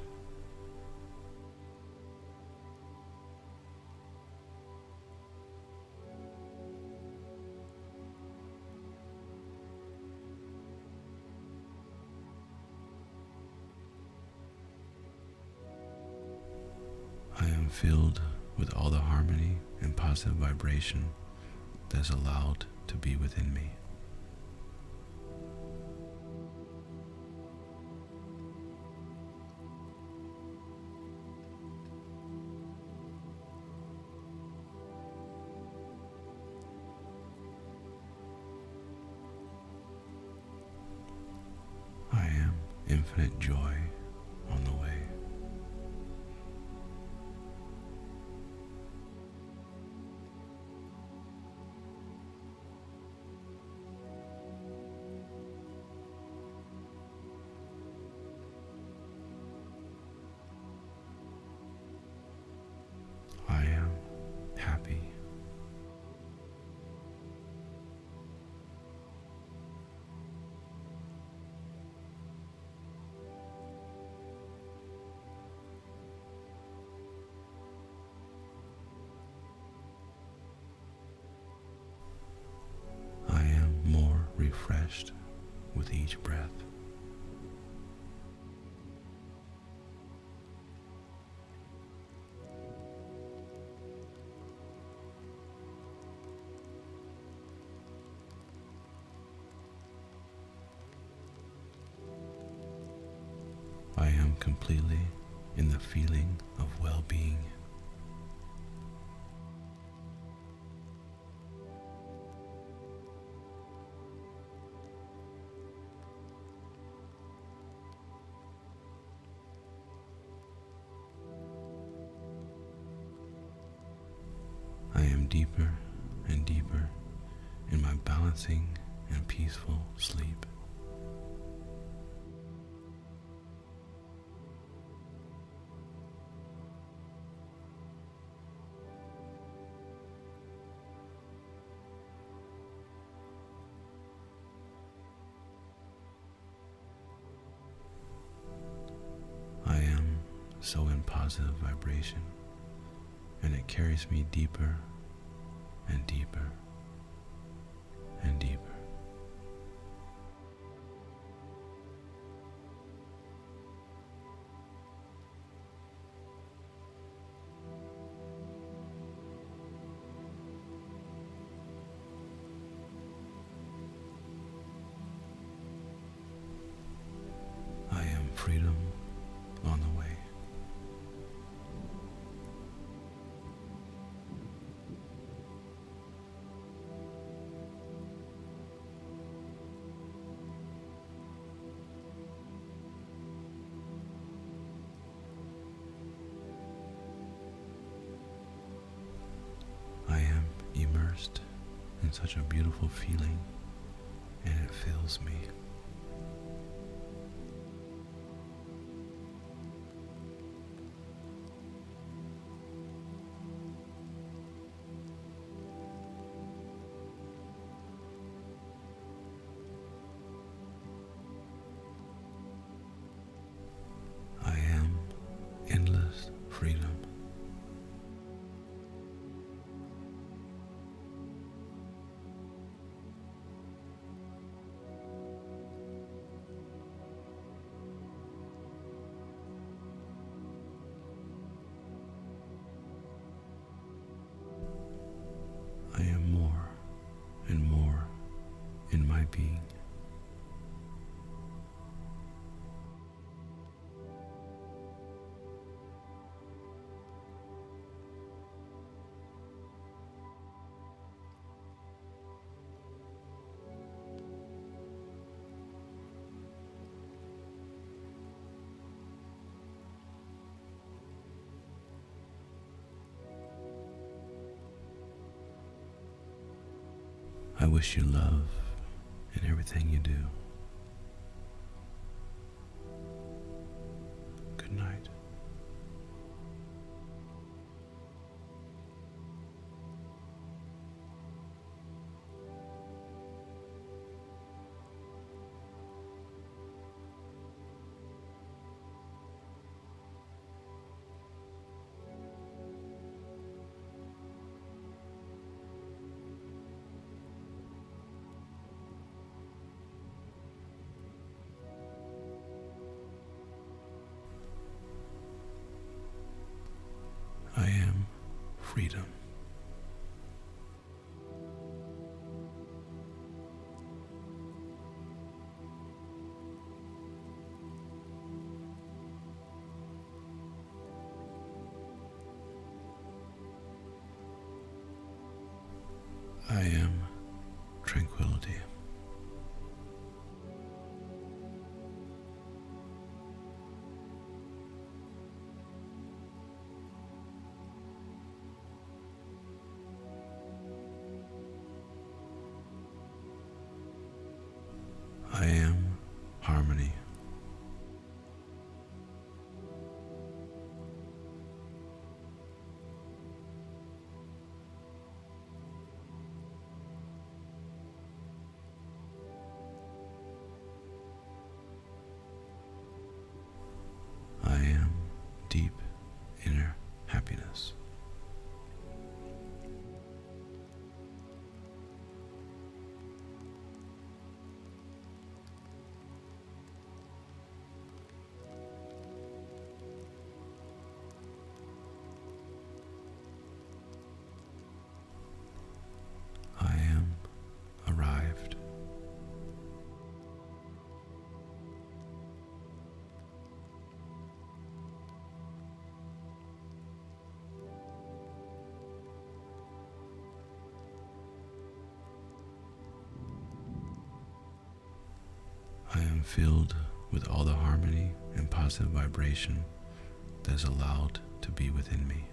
filled with all the harmony and positive vibration that is allowed to be within me. I am infinite joy on the way. I am happy. I am more refreshed with each breath. I am completely in the feeling of well-being. I am deeper and deeper in my balancing and peaceful sleep. I am so in positive vibration, and it carries me deeper and deeper and deeper. I am freedom on the way. I am immersed in such a beautiful feeling, and it fills me. I am endless freedom. I am more and more in my being. I wish you love in everything you do. Good night. freedom. I am tranquility. I am harmony. I am deep inner happiness. I am arrived. I am filled with all the harmony and positive vibration that is allowed to be within me.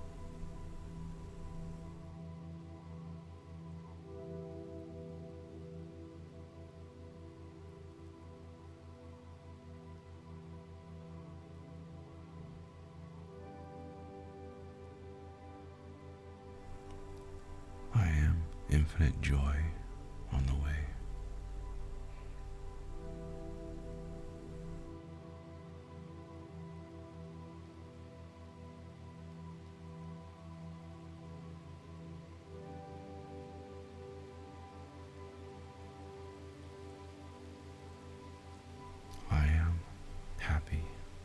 I am infinite joy on the way. I am happy.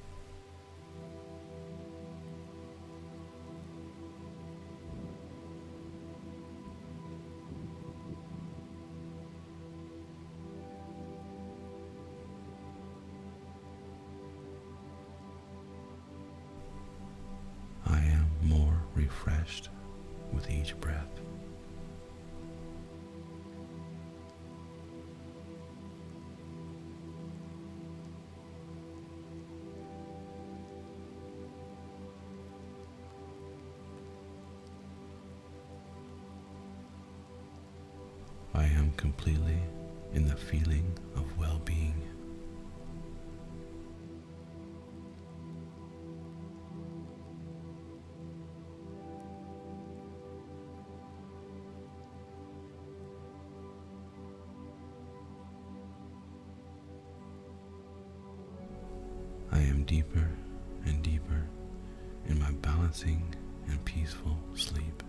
I am more refreshed with each breath. I am completely in the feeling of well-being. I am deeper and deeper in my balancing and peaceful sleep.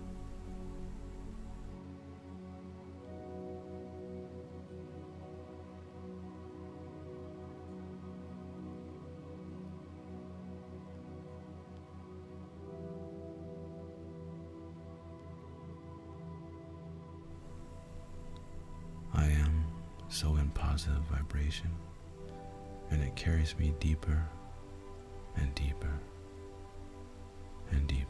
I am so in positive vibration, and it carries me deeper and deeper and deeper.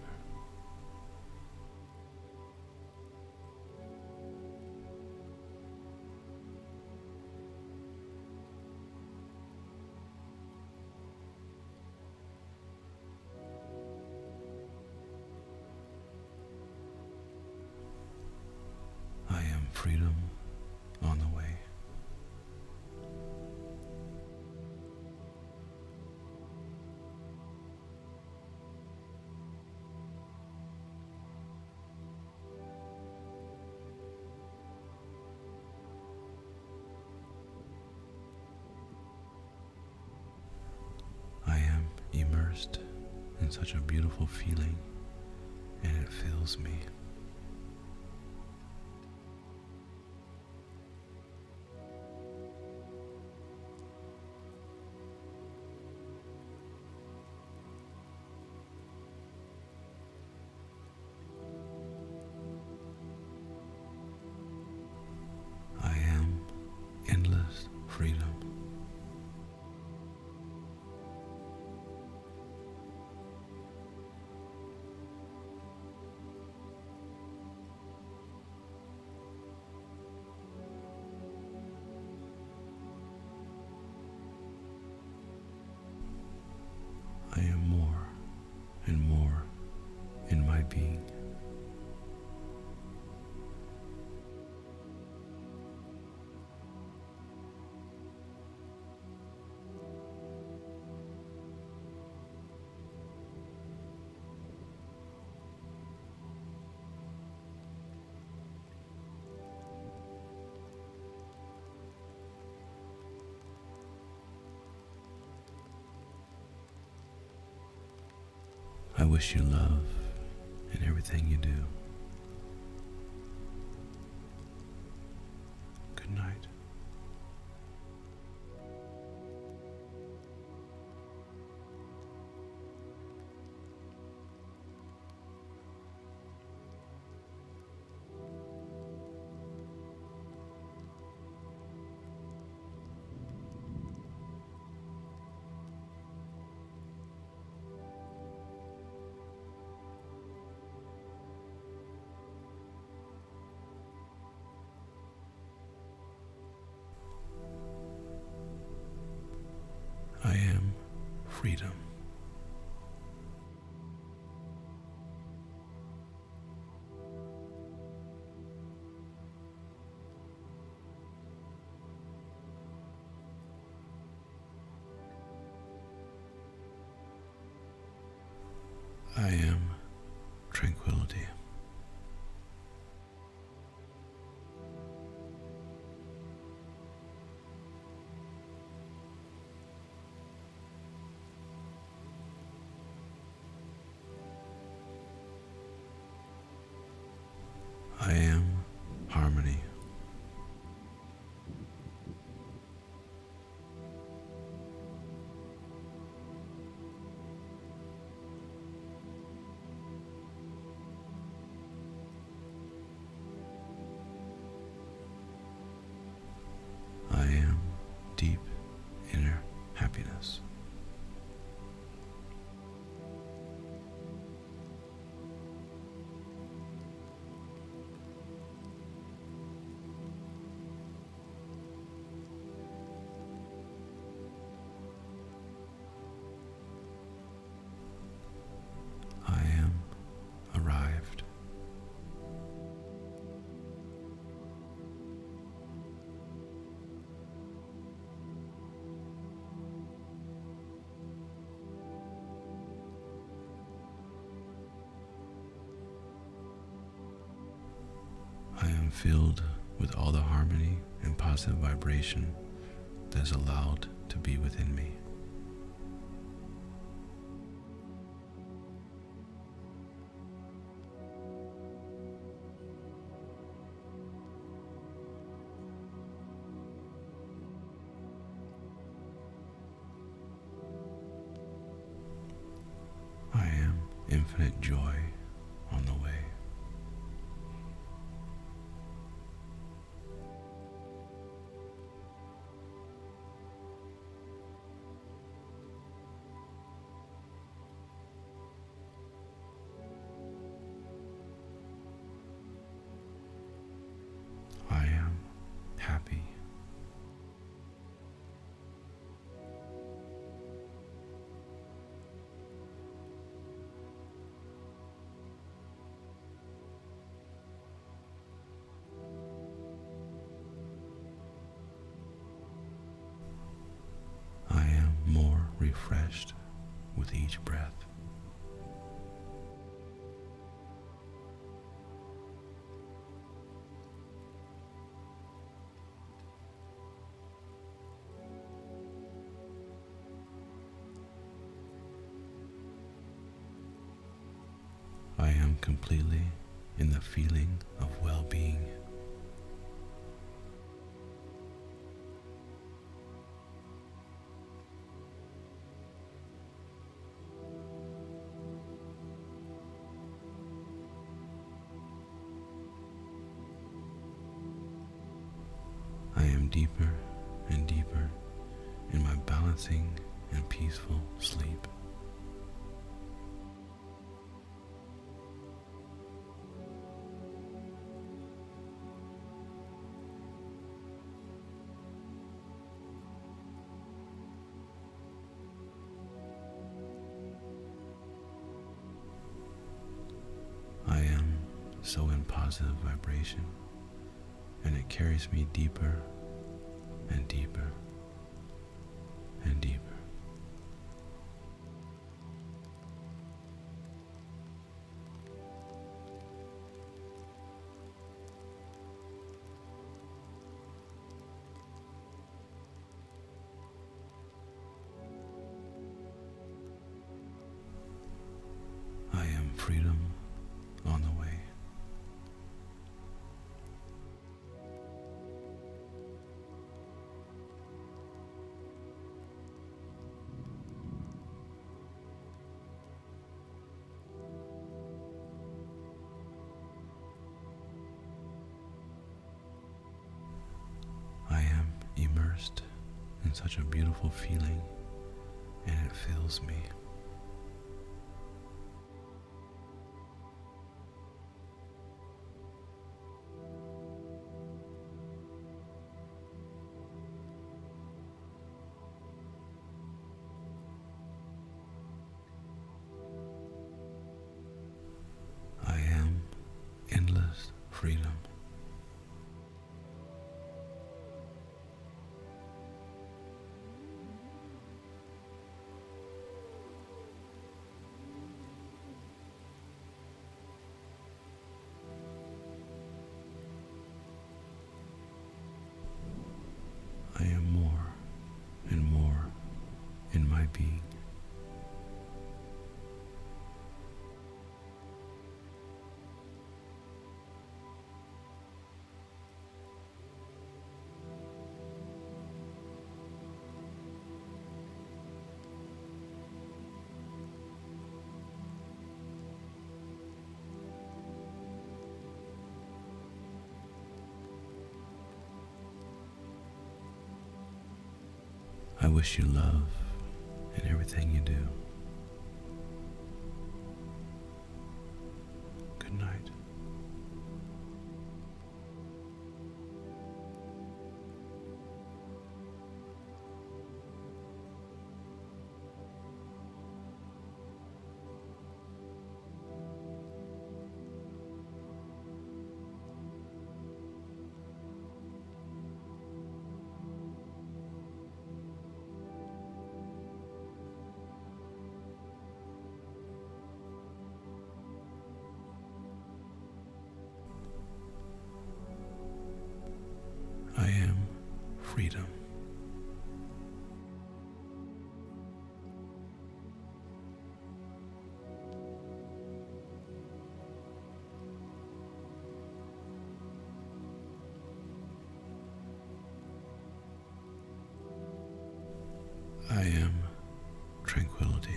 I am freedom on the way. I am immersed in such a beautiful feeling, and it fills me. freedom. I am more and more in my being. I wish you love in everything you do. Good night. I am freedom. I am tranquility. I am harmony. I am deep inner happiness. I am arrived. I am filled with all the harmony and positive vibration that is allowed to be within me. I am infinite joy on the way. I am happy. I am more refreshed with each breath. I am completely in the feeling of well-being. I am deeper and deeper in my balancing and peaceful sleep. I am so in positive vibration, and it carries me deeper and deeper and deeper. I am freedom on the way. I am immersed in such a beautiful feeling, and it fills me. I am endless freedom. I am more and more in my being. I wish you love in everything you do. Good night. I am freedom. I am tranquility.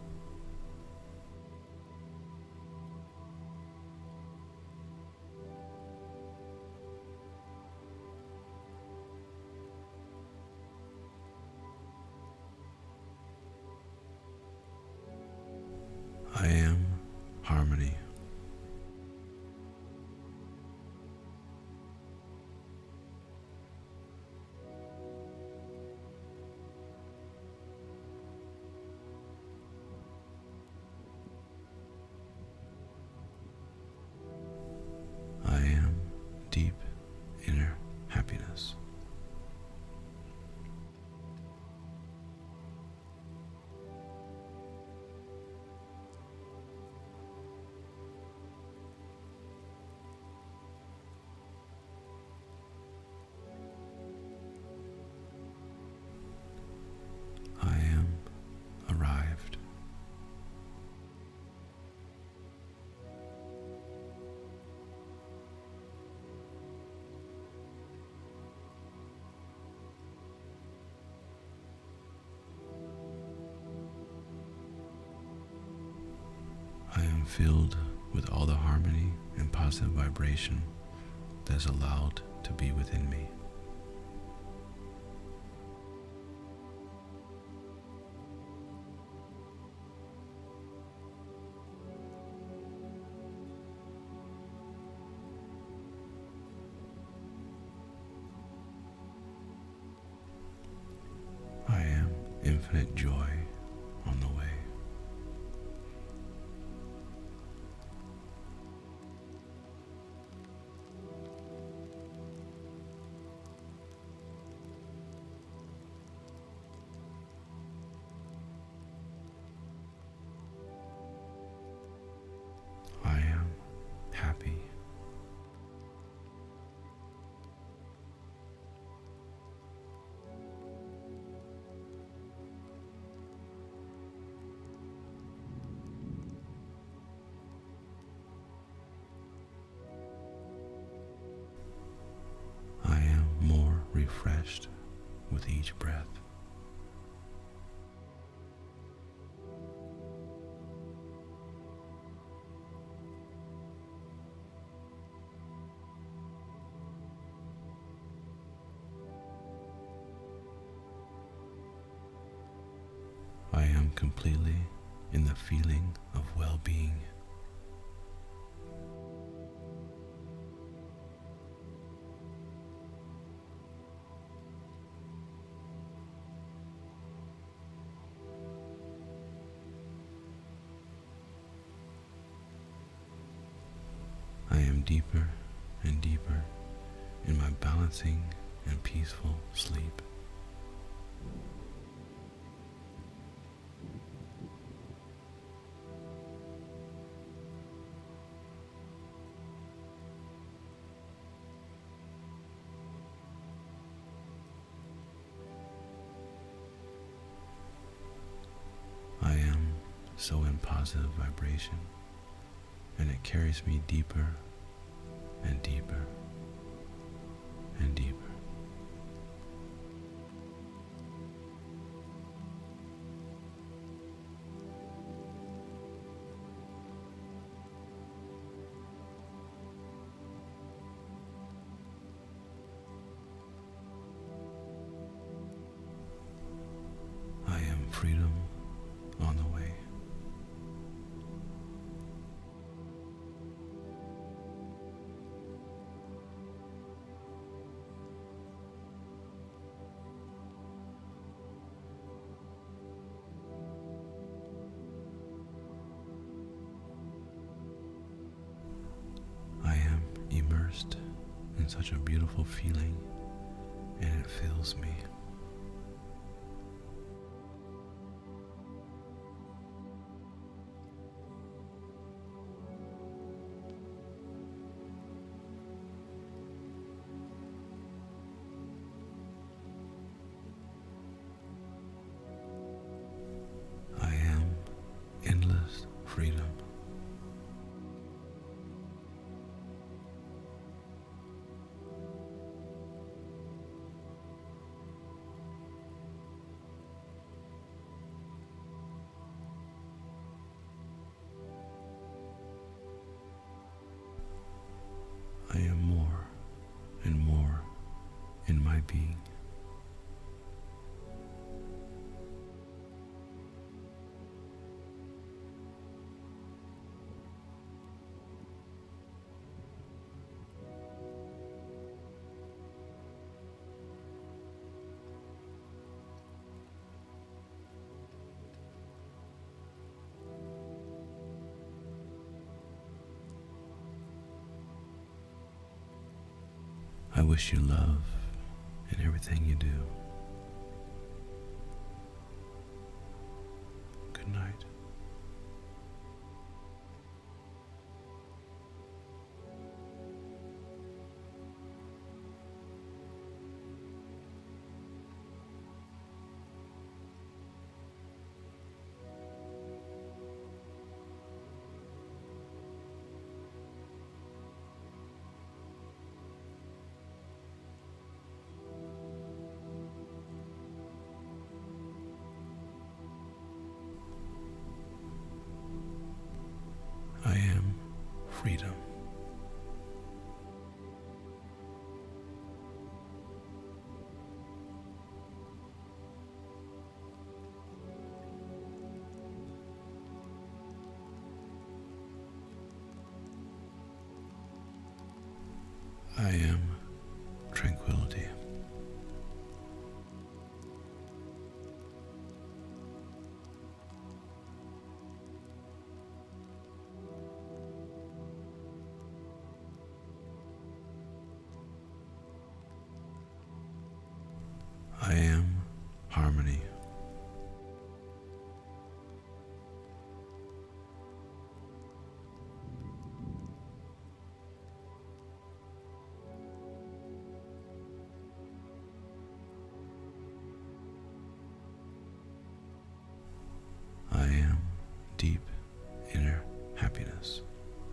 I am harmony. I am deep inner happiness. I am arrived. I am filled with all the harmony and positive vibration that is allowed to be within me. infinite joy on the way. I am happy. I am more refreshed with each breath. I am completely in the feeling of well-being. I am deeper and deeper in my balancing and peaceful sleep. I am so in positive vibration, and it carries me deeper and deeper and deeper. I am freedom on the way. I am immersed in such a beautiful feeling, and it fills me. I am endless freedom. I am more and more in my being. I wish you love in everything you do. Good night. I am freedom. I am tranquility. harmony. I am deep inner happiness.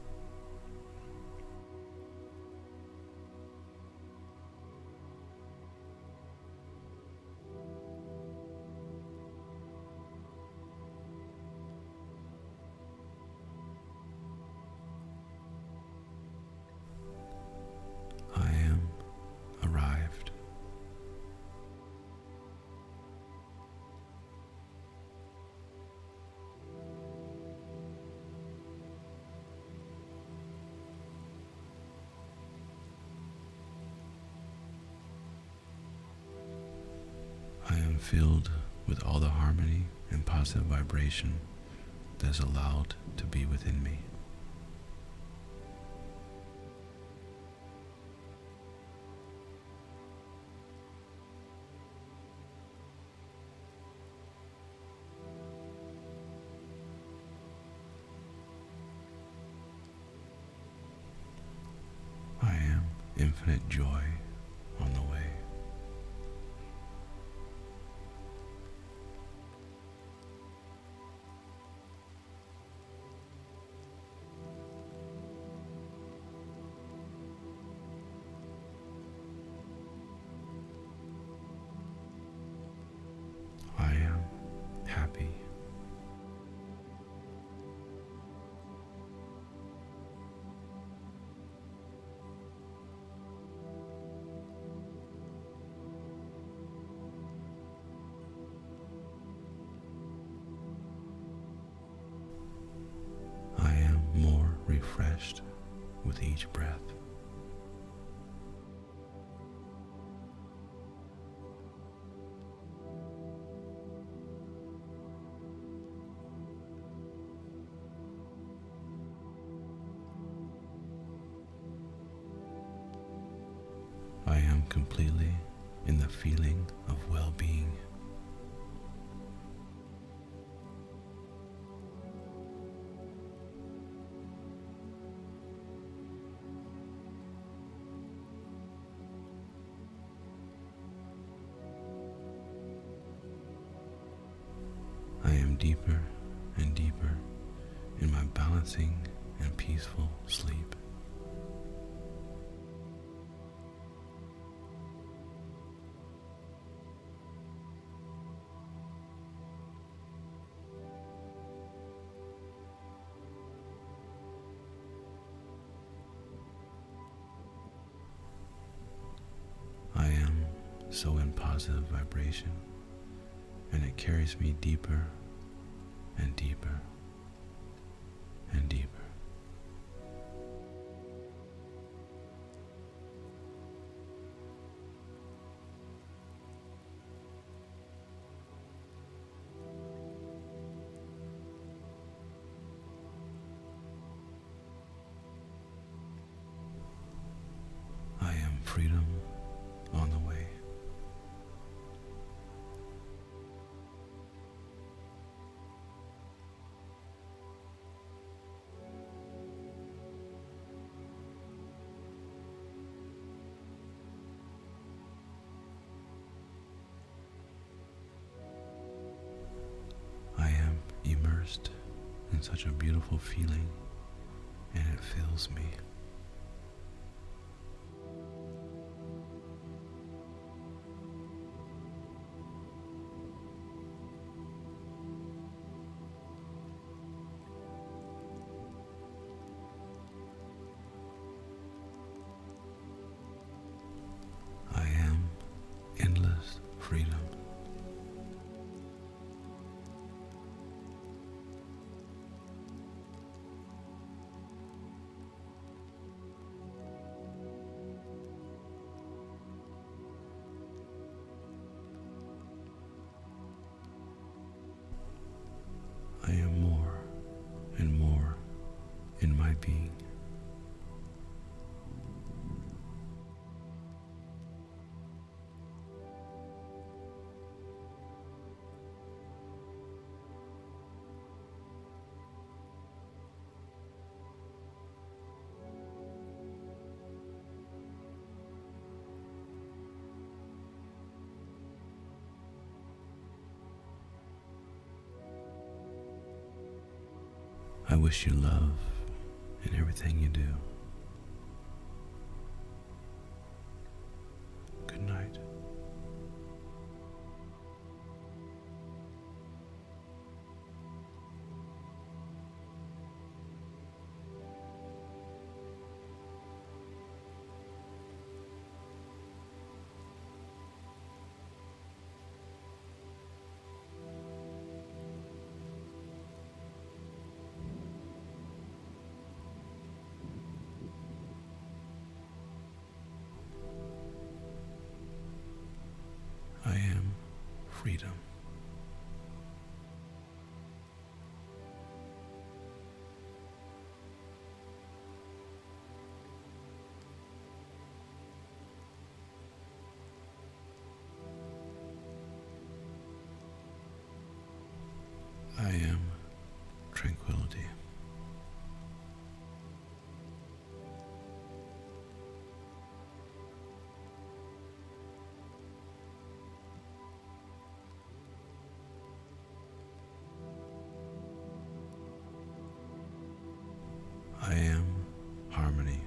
I am arrived. I am filled with all the harmony and positive vibration that is allowed to be within me. I am infinite joy on the way. I am happy. I am more refreshed with each breath. I am completely in the feeling of well-being. I am deeper and deeper in my balancing and peaceful sleep. I am so in positive vibration, and it carries me deeper and deeper and deeper. I am freedom on the way. I am immersed in such a beautiful feeling, and it fills me. I am endless freedom. I am more and more in my being. I wish you love in everything you do. Good night. I am freedom. I am tranquility. I am harmony.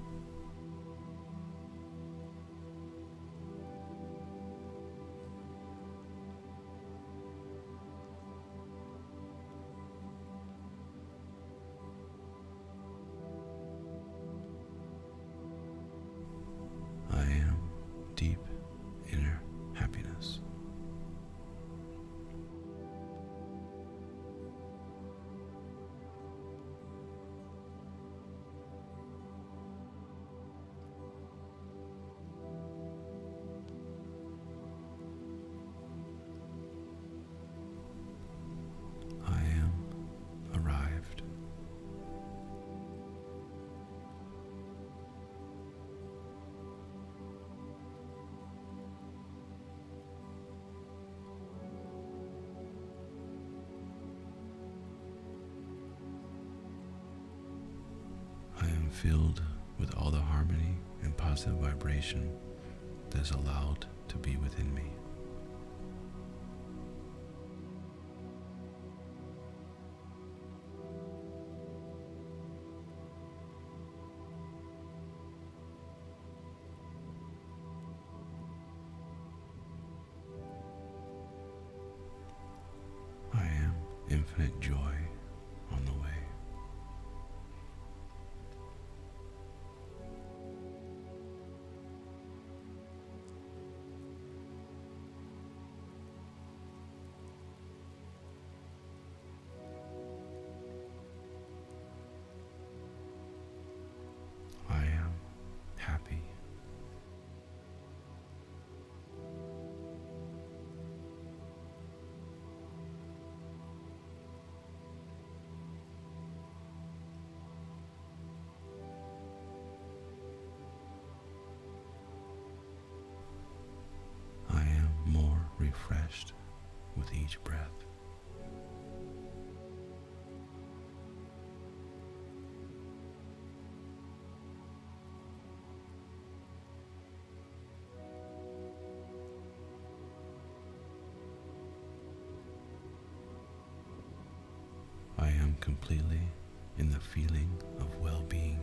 I am deep inner happiness. I am arrived. I am filled with all the harmony and positive vibration that is allowed to be within me. I am infinite joy on the way. I am happy. I am more refreshed with each breath. I am completely in the feeling of well-being.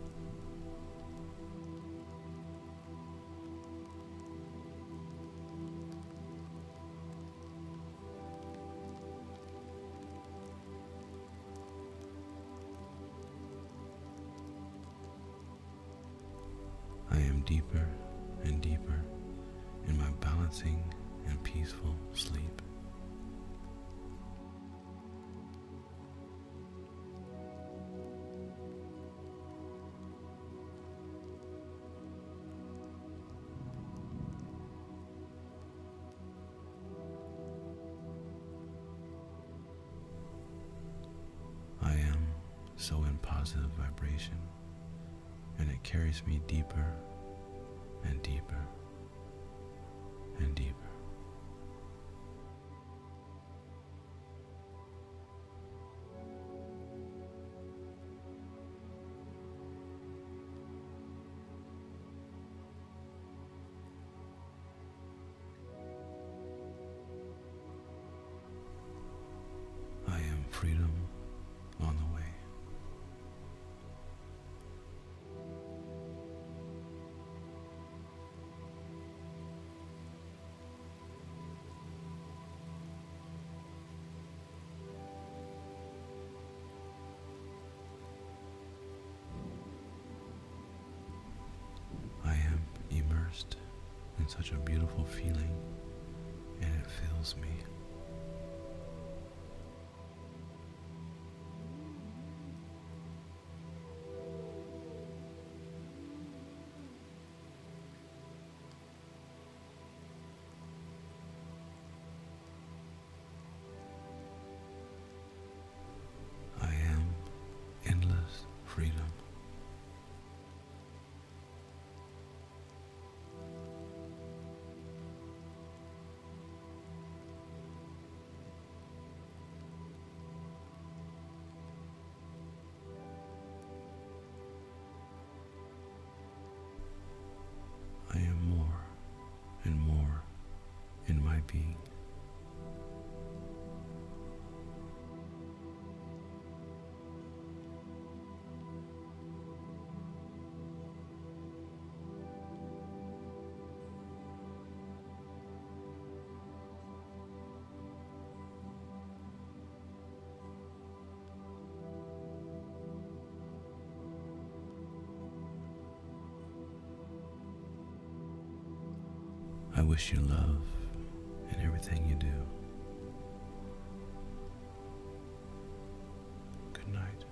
I am deeper and deeper in my balancing and peaceful sleep. I am so in positive vibration, and it carries me deeper and deeper and deeper. I am freedom on the way. such a beautiful feeling, and it fills me. I am endless freedom. I am more and more in my being. I wish you love in everything you do. Good night.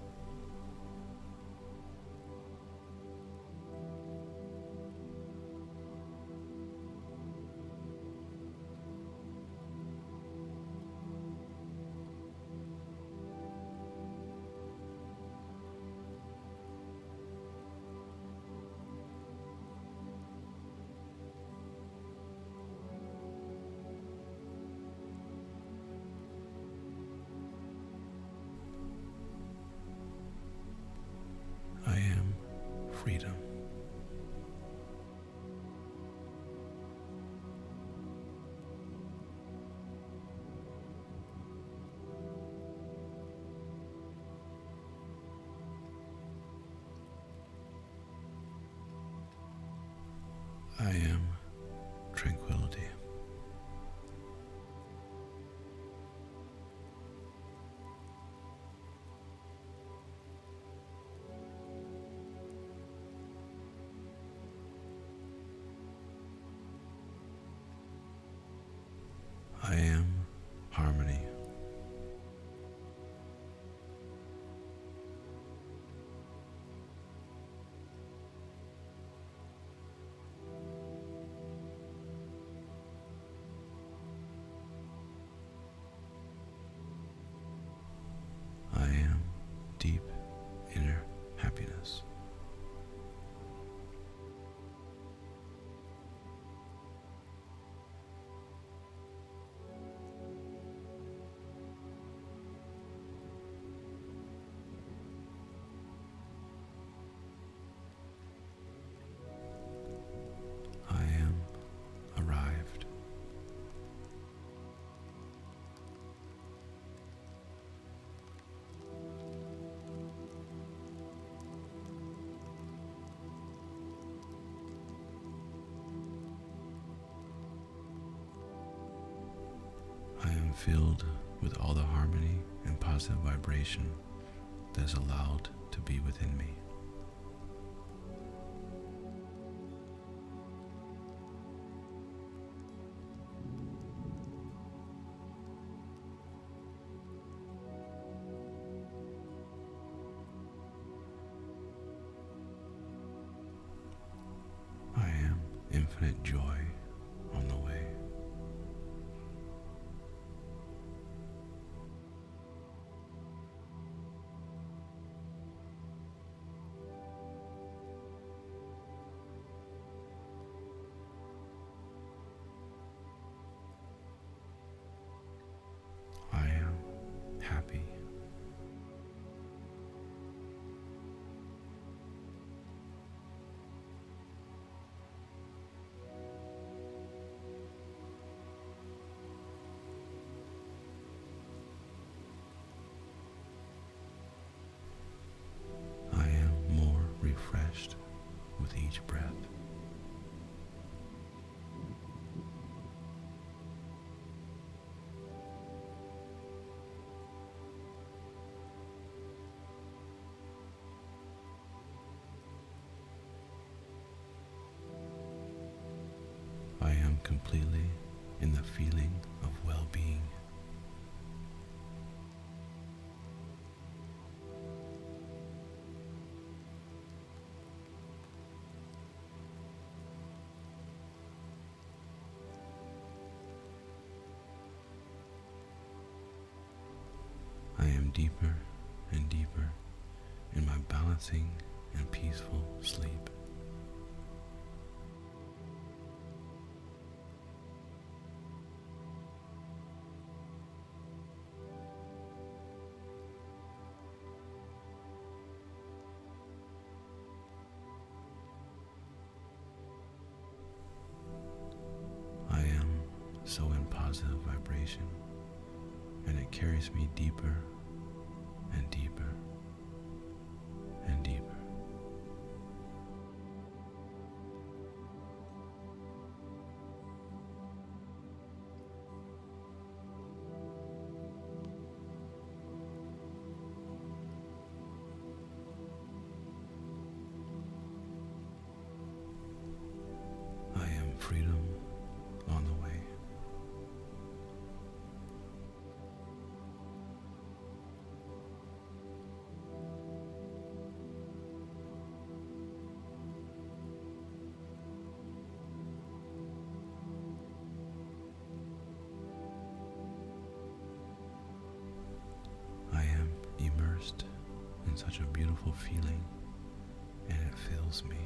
I am freedom. I am tranquility. I am harmony. I am deep inner happiness. I am arrived. I am filled with all the harmony and positive vibration that is allowed to be within me. I am infinite joy on the way. I am happy. completely in the feeling of well-being. I am deeper and deeper in my balancing and peaceful sleep. I am so in positive vibration, and it carries me deeper and deeper and deeper. I am freedom on the way. I am immersed in such a beautiful feeling, and it fills me.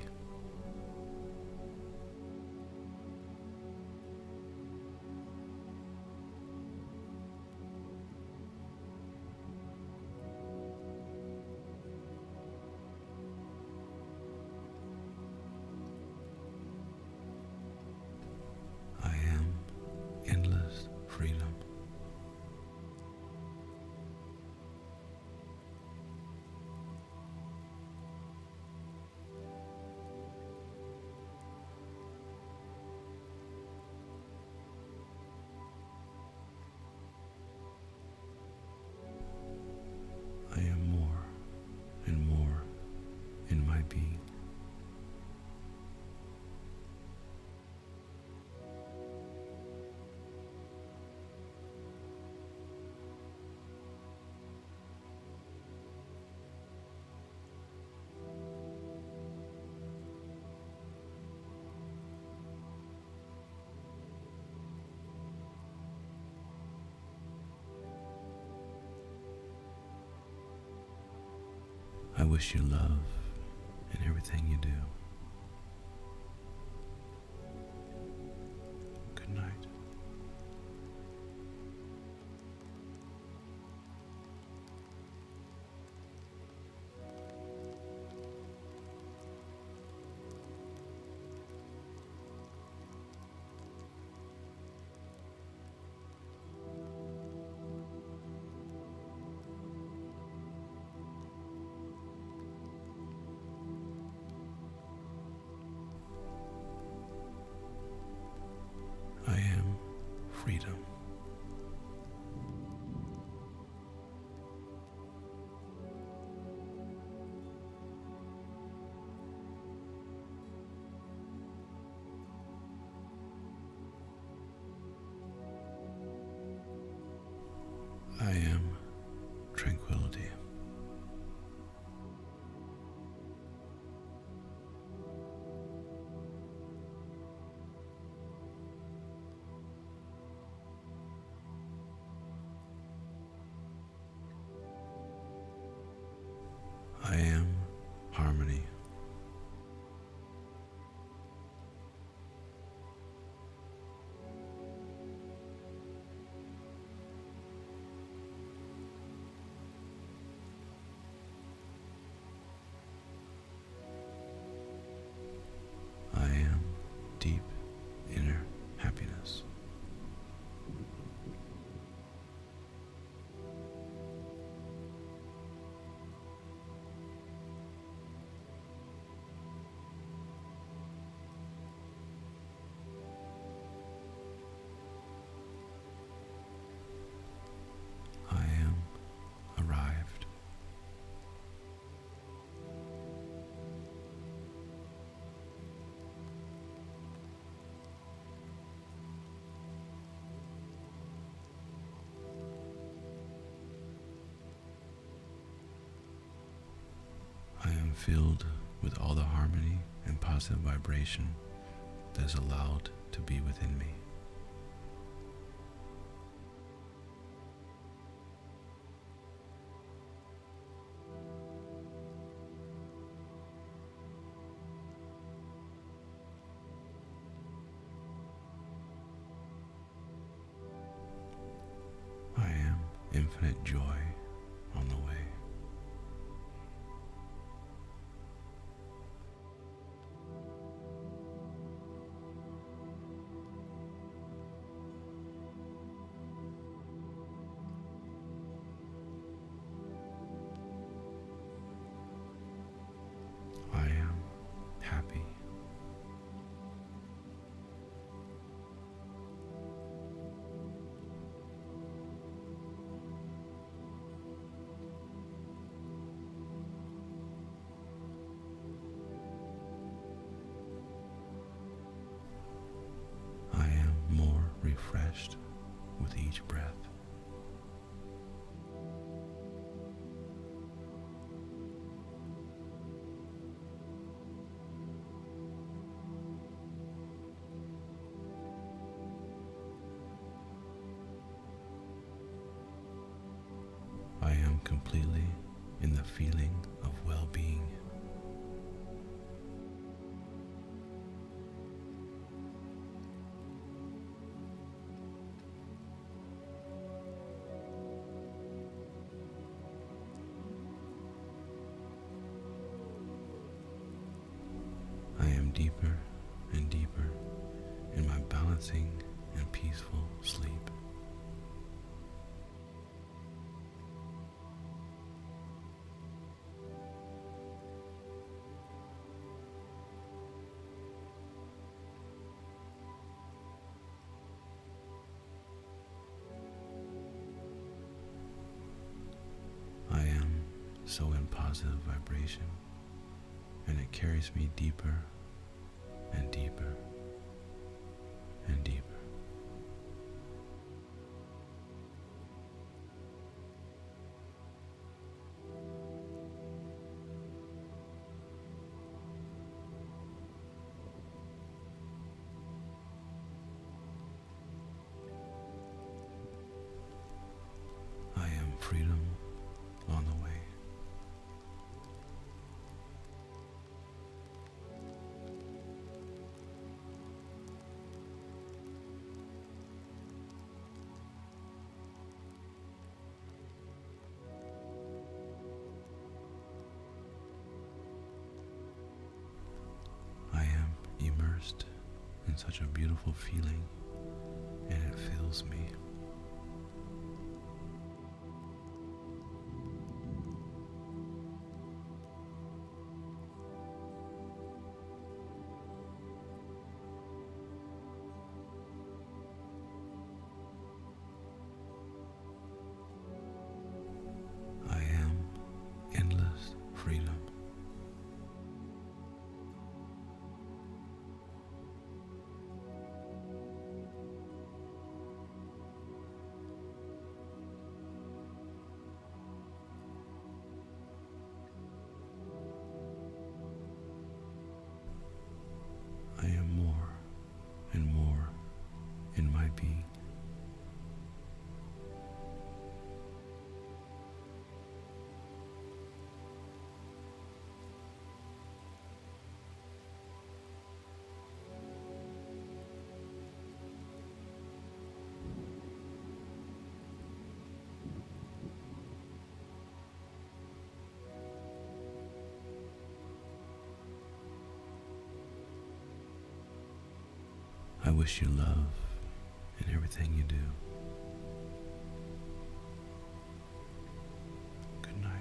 I am endless freedom. I am more and more in my being. I wish you love in everything you do. Good night. I am freedom. I am tranquility. I am harmony. I am deep inner happiness. filled with all the harmony and positive vibration that is allowed to be within me. I am infinite joy on the way. I am happy. I am more refreshed with each breath. I am completely in the feeling of well-being. I am deeper and deeper in my balancing and peaceful sleep. I am so in positive vibration, and it carries me deeper and deeper and deeper. I am freedom on the way. I am immersed in such a beautiful feeling, and it fills me. I am endless freedom. I am more and more in my being. I wish you love in everything you do. Good night.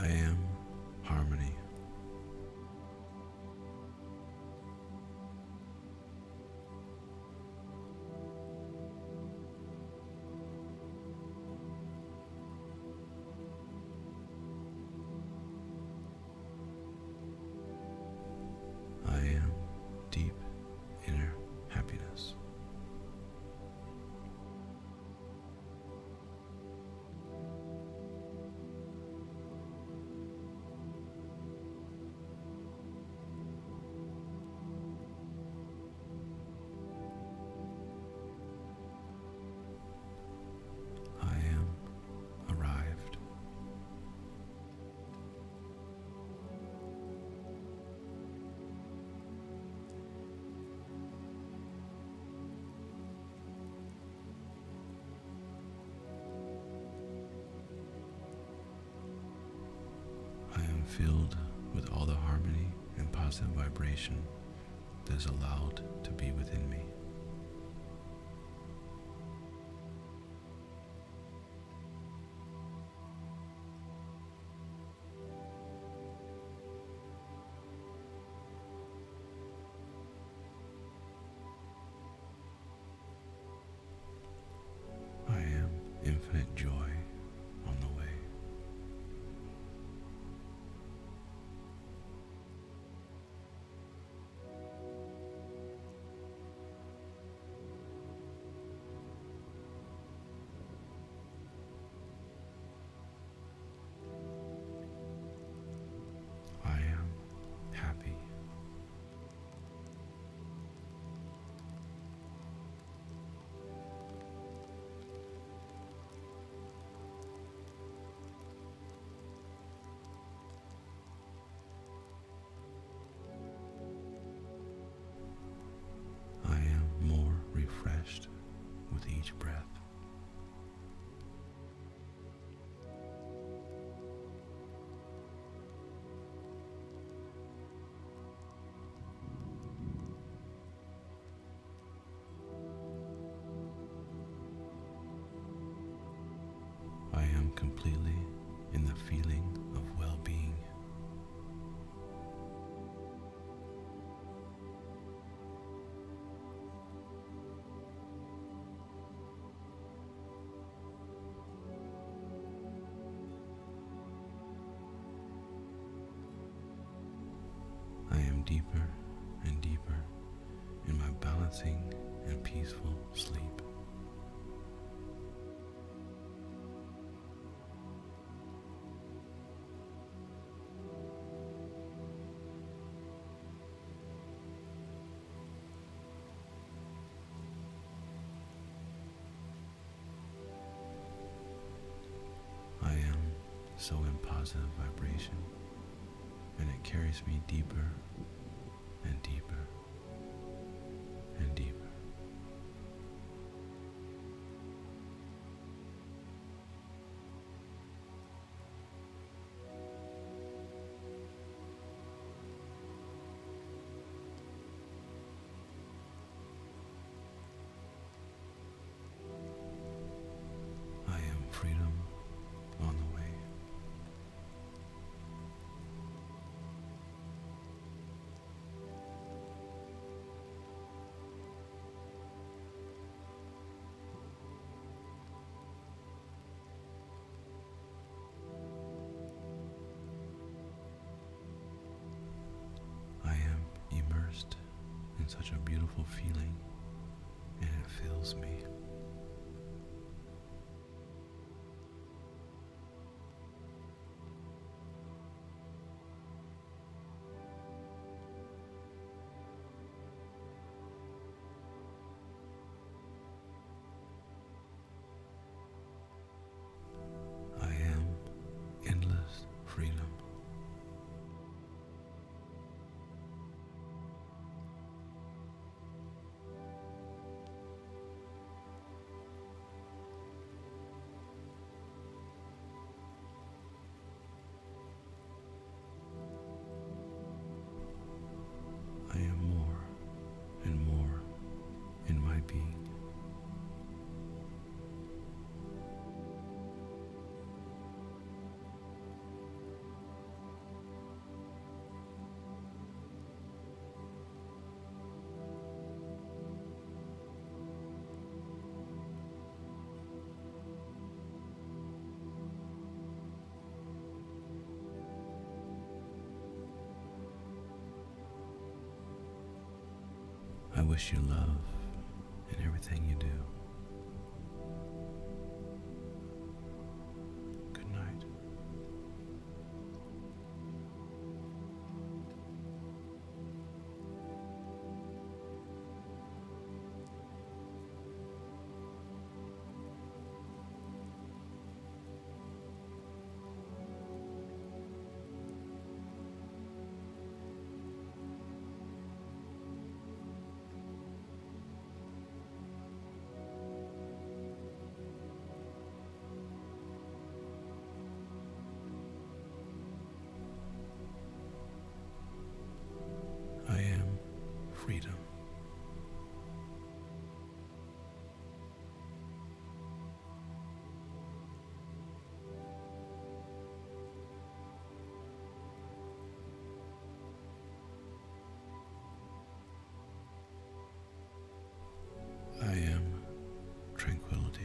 I am harmony. I am deep inner happiness. I am arrived. I am filled with all the harmony and positive vibration that is allowed to be within me. I am infinite joy on the way. I am happy. I am more refreshed with each breath. I am completely in the feeling of well-being. I am deeper and deeper in my balancing and peaceful sleep. I am so in positive vibration, and it carries me deeper and deeper and deeper. I am freedom on the way. I am immersed in such a beautiful feeling, and it fills me. I am endless freedom. I wish you love in everything you do. Good night. I am freedom. I am tranquility.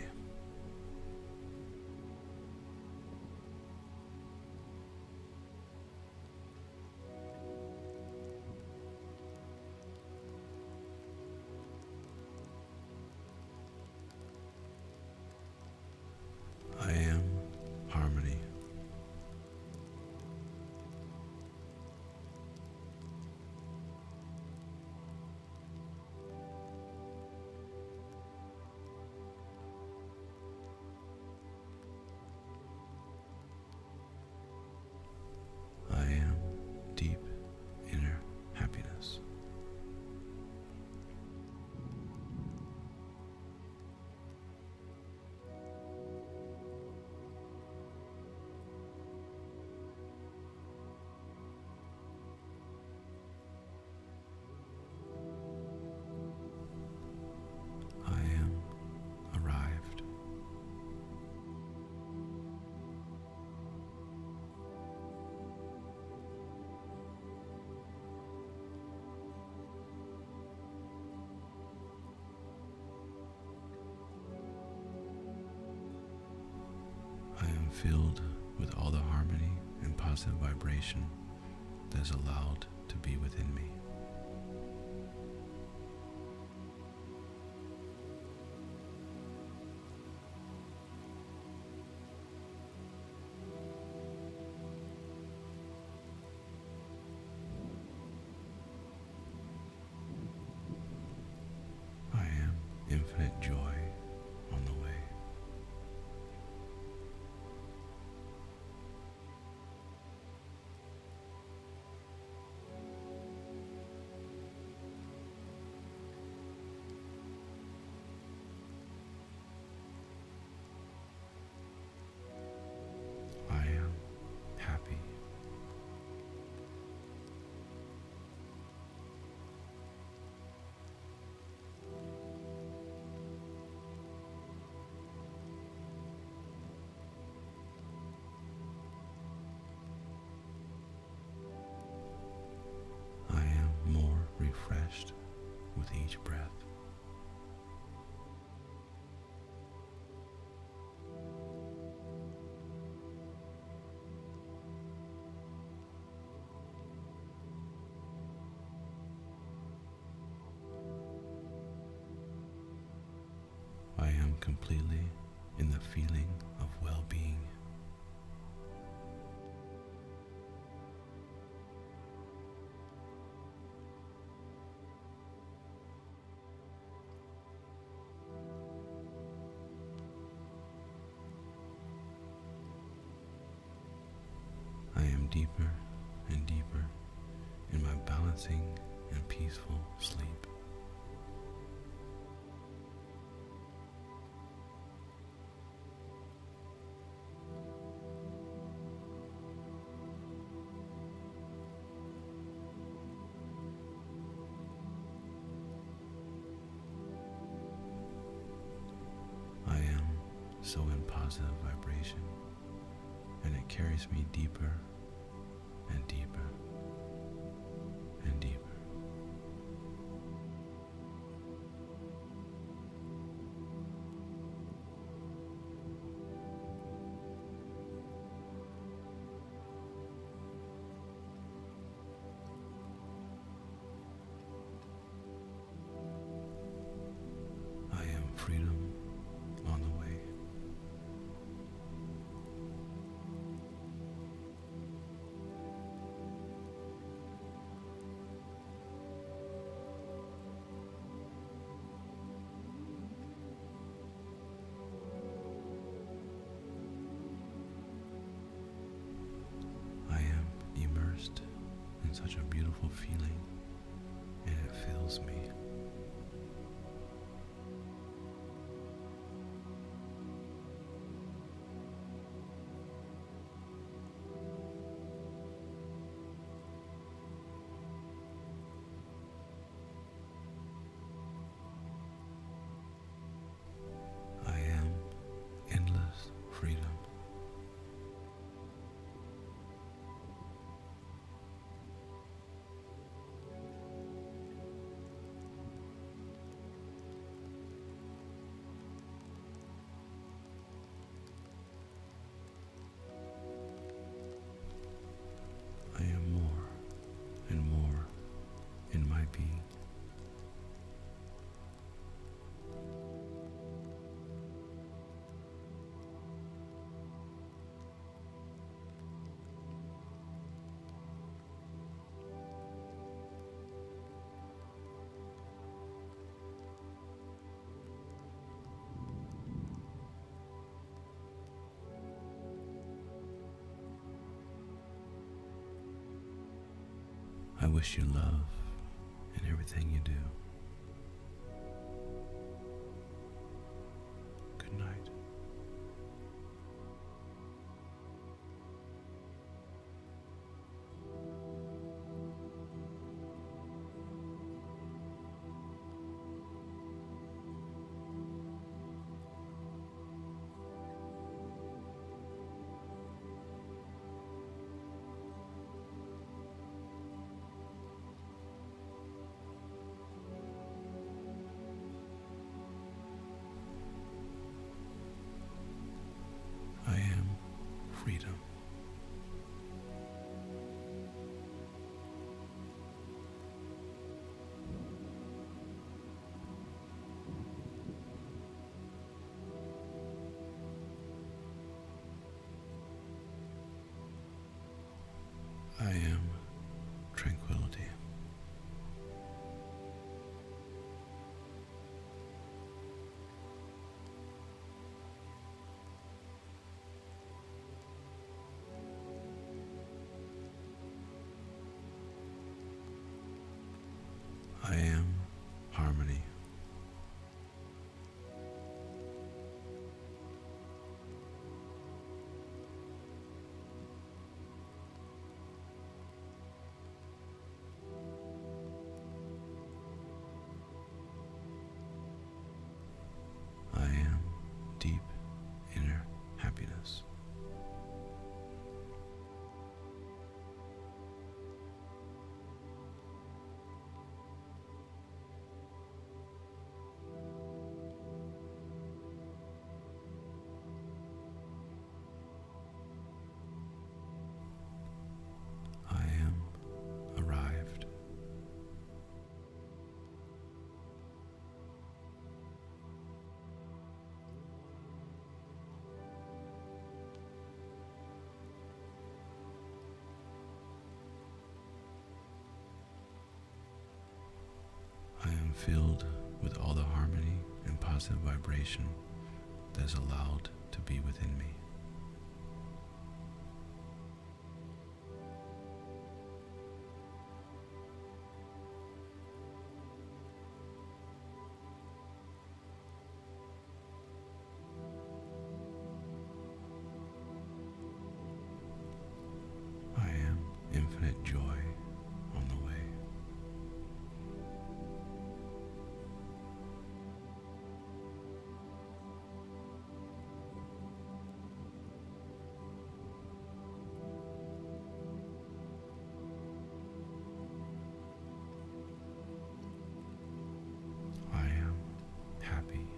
I am harmony. I am deep inner happiness. I am arrived. I am filled with all the harmony and positive vibration that is allowed to be within me. I am infinite joy on the way. I am happy. I am more refreshed with each breath. I am completely in the feeling of well-being. I am deeper and deeper in my balancing and peaceful sleep. I am so in positive vibration, and it carries me deeper and deeper and deeper. such a beautiful feeling, and it fills me. I am endless freedom. I am more and more in my being. I wish you love in everything you do. Good night. I am freedom. I am tranquility. I am harmony. I am deep inner happiness. I am arrived. I am filled with all the harmony and positive vibration that is allowed to be within me. I am infinite joy on the way. I am happy.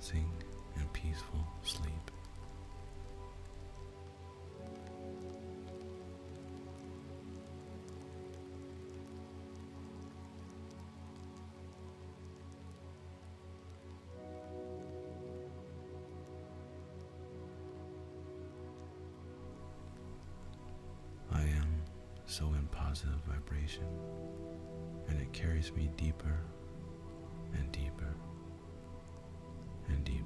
relaxing and peaceful sleep. I am so in positive vibration, and it carries me deeper and deeper and deeper.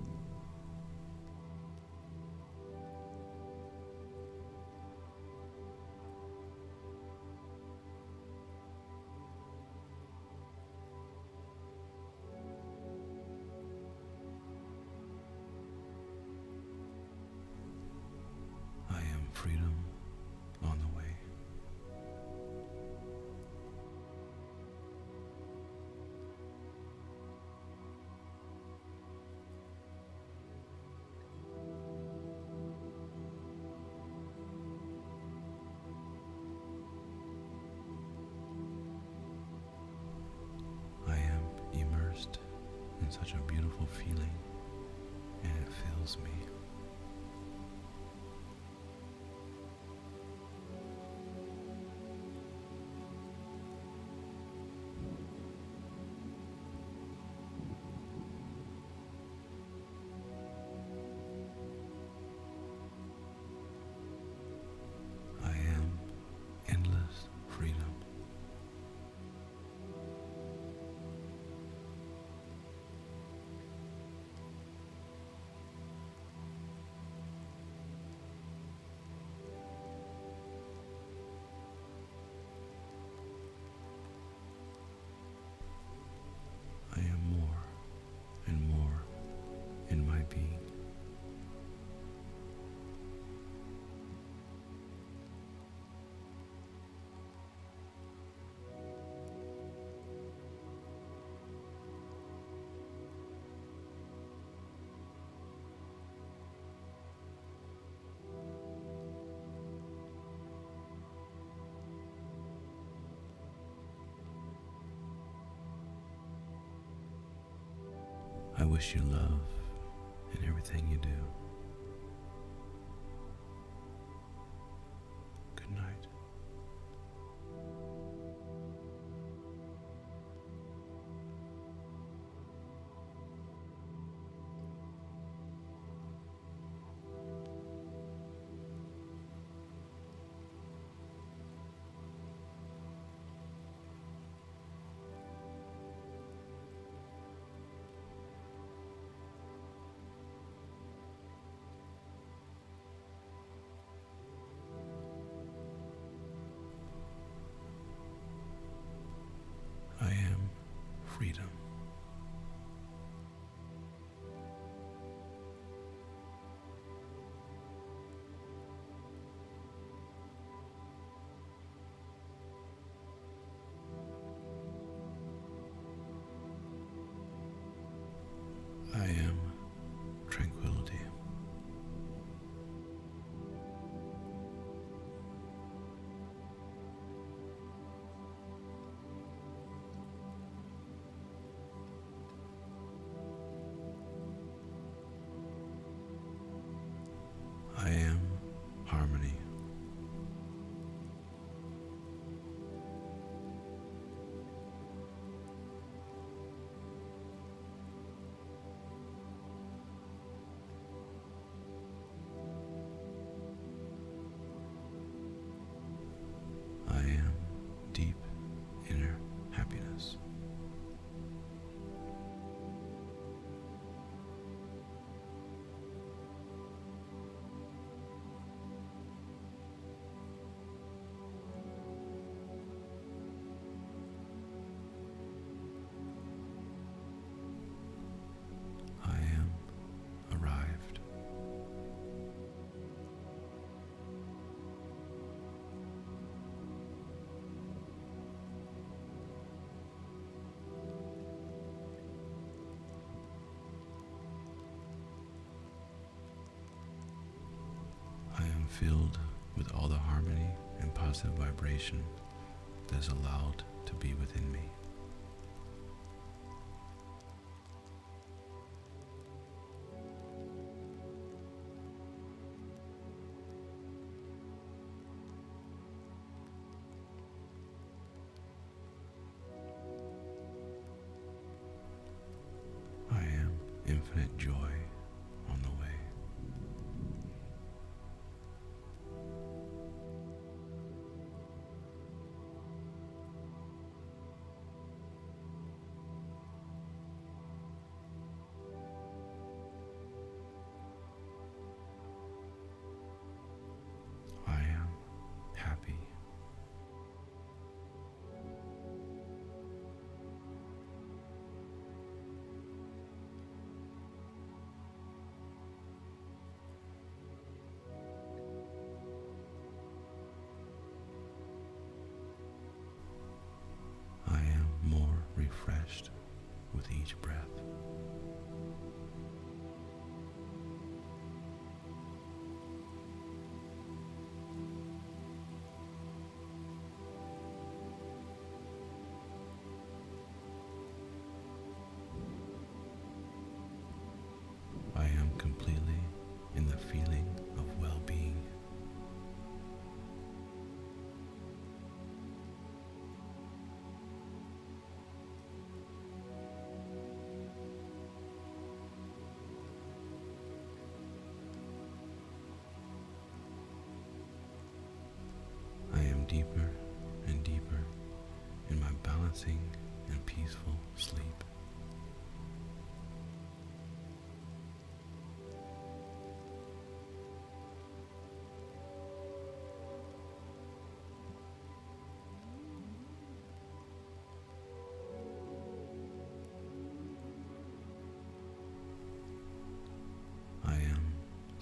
I am freedom on the way. I am immersed in such a beautiful feeling, and it fills me. I am endless freedom. I am more and more in my being. I wish you love in everything you do. Good night. I am freedom. I am tranquility. I am harmony. I am deep inner happiness. I am arrived. I am filled with all the harmony and positive vibration that is allowed to be within me.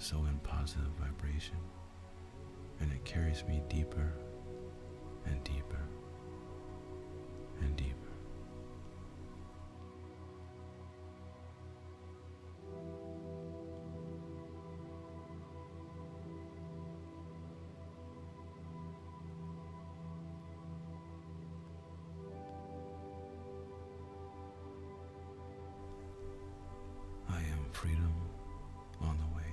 so in positive vibration, and it carries me deeper and deeper and deeper. I am freedom on the way.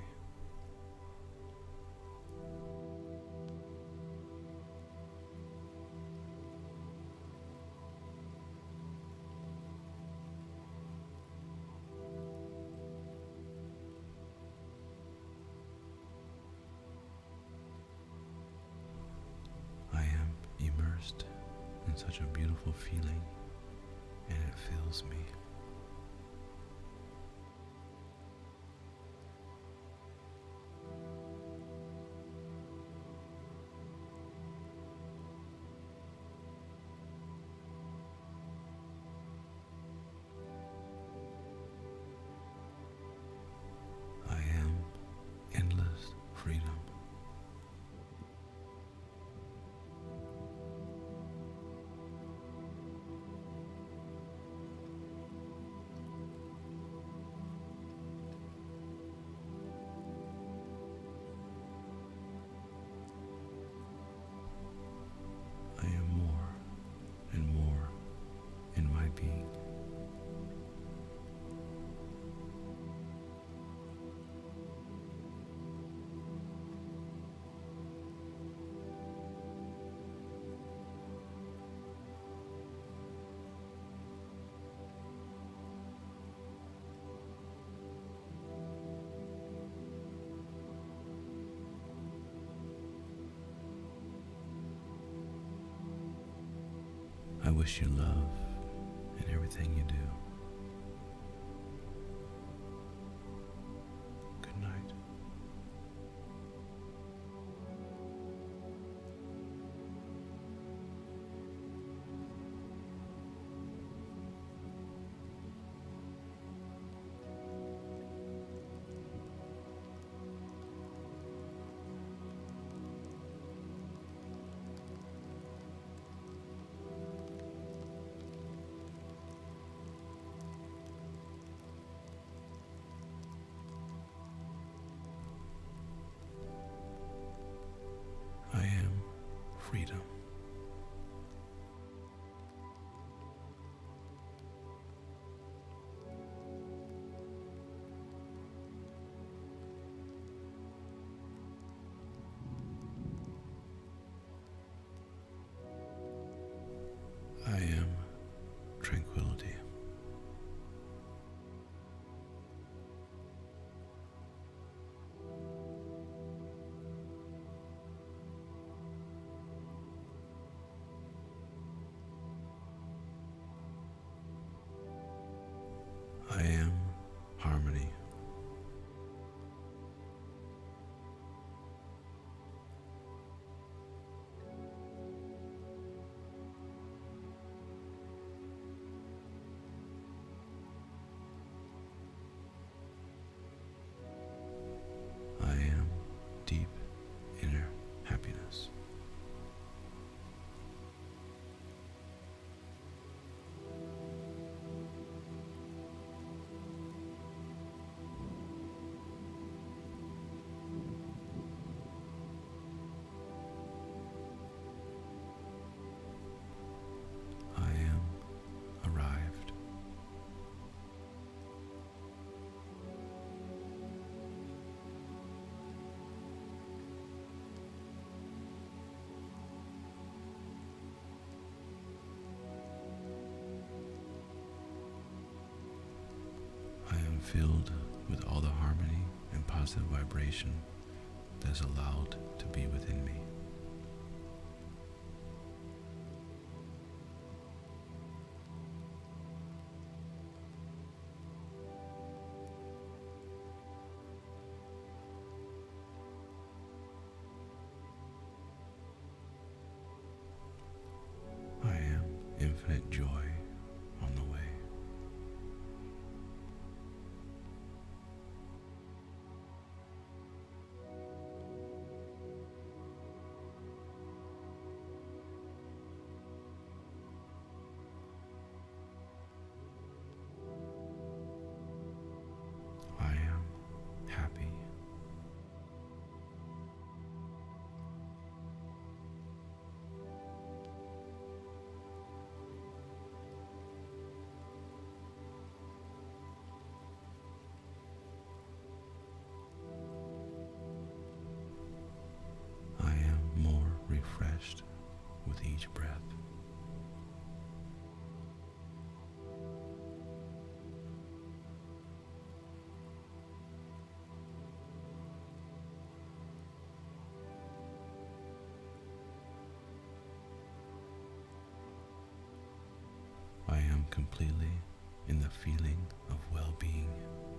I am immersed in such a beautiful feeling, and it fills me. I am endless freedom. I am more and more in my being. I wish you love in everything you do. Good night. I am freedom. I am tranquility. I am harmony. I am deep inner happiness. I am arrived. I am filled with all the harmony and positive vibration that is allowed to be within me. I am infinite joy on the way. refreshed with each breath. I am completely in the feeling of well-being.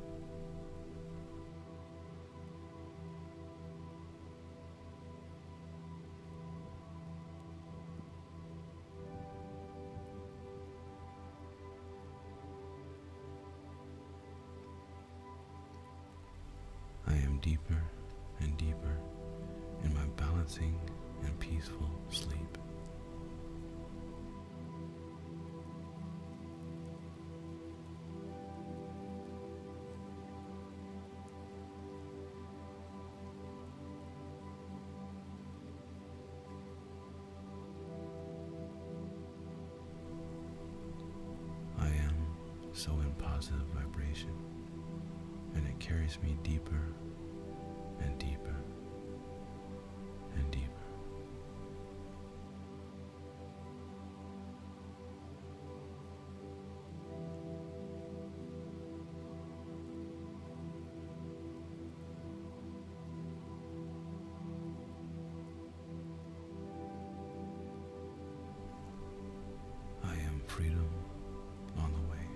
I am deeper and deeper in my balancing and peaceful sleep. I am so in positive vibration, and it carries me deeper and deeper and deeper. I am freedom on the way.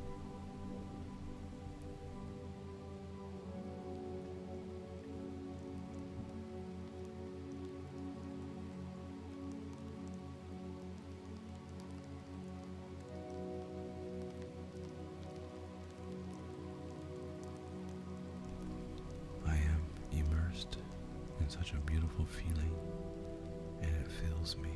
I am immersed in such a beautiful feeling, and it fills me.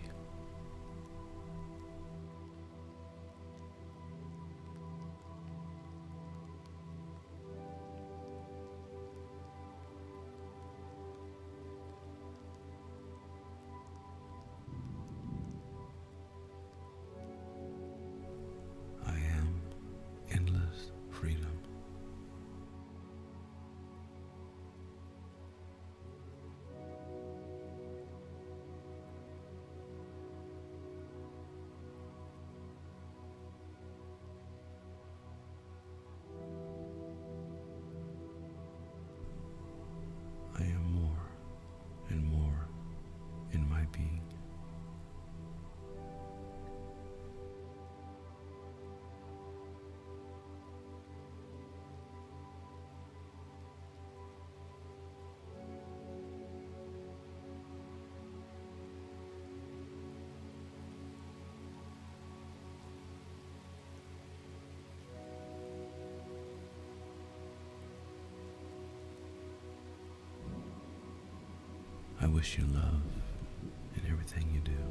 I am endless freedom. I am more and more in my being. I wish you love in everything you do.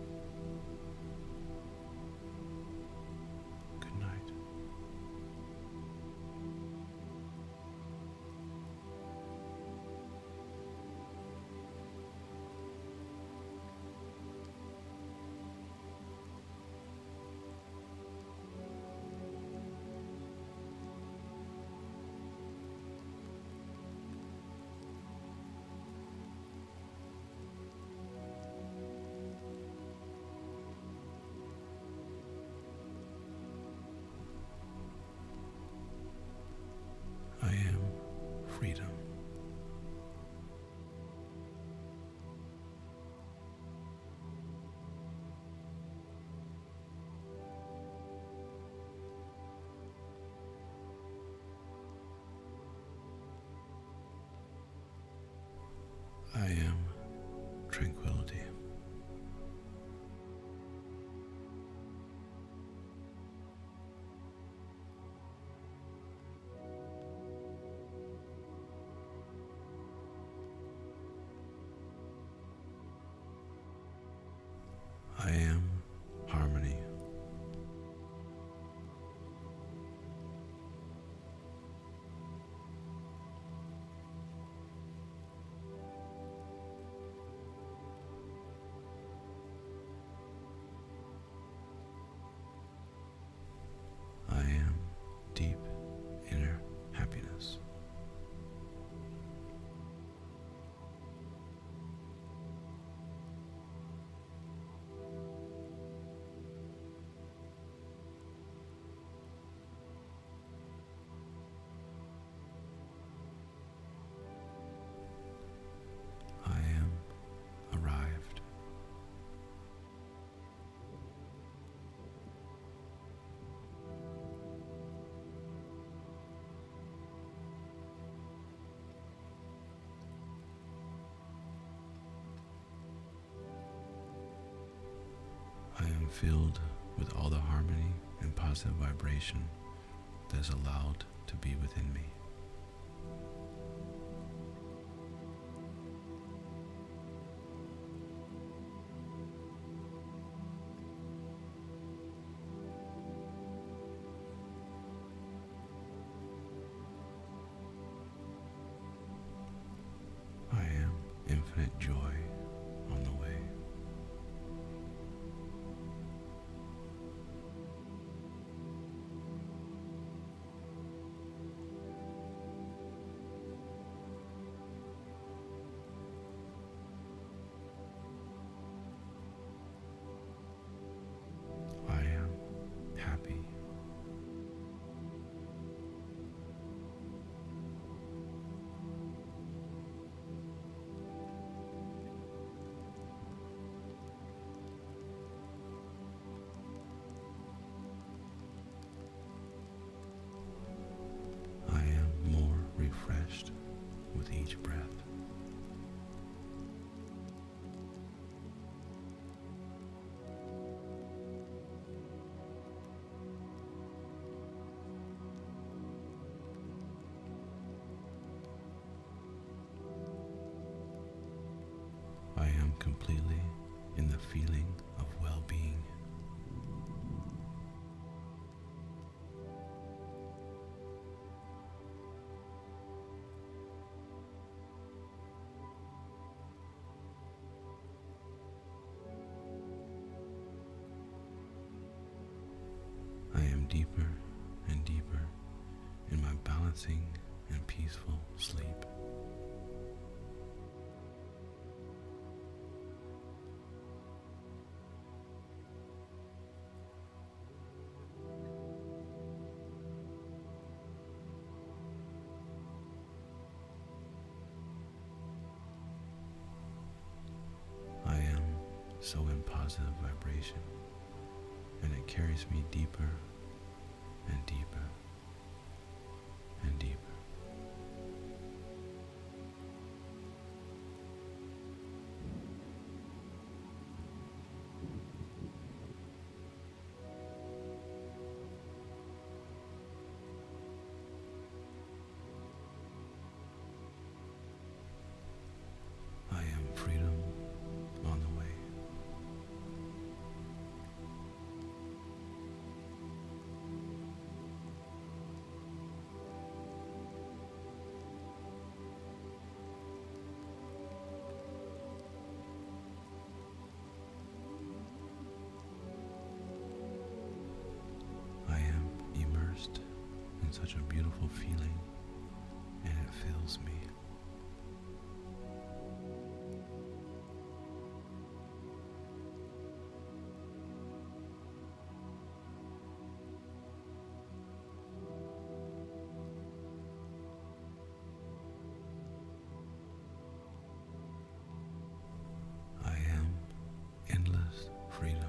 Good night. I am freedom. I am tranquility. I am harmony. I am deep inner happiness. am filled with all the harmony and positive vibration that is allowed to be within me. I am infinite joy on the way. I am happy. I am more refreshed with each breath. I am completely in the feeling of well-being. I am deeper and deeper in my balancing and peaceful sleep. I am so in positive vibration, and it carries me deeper and deeper and deeper. I am freedom on the way. I am immersed in such a beautiful feeling, and it fills me. I am endless freedom.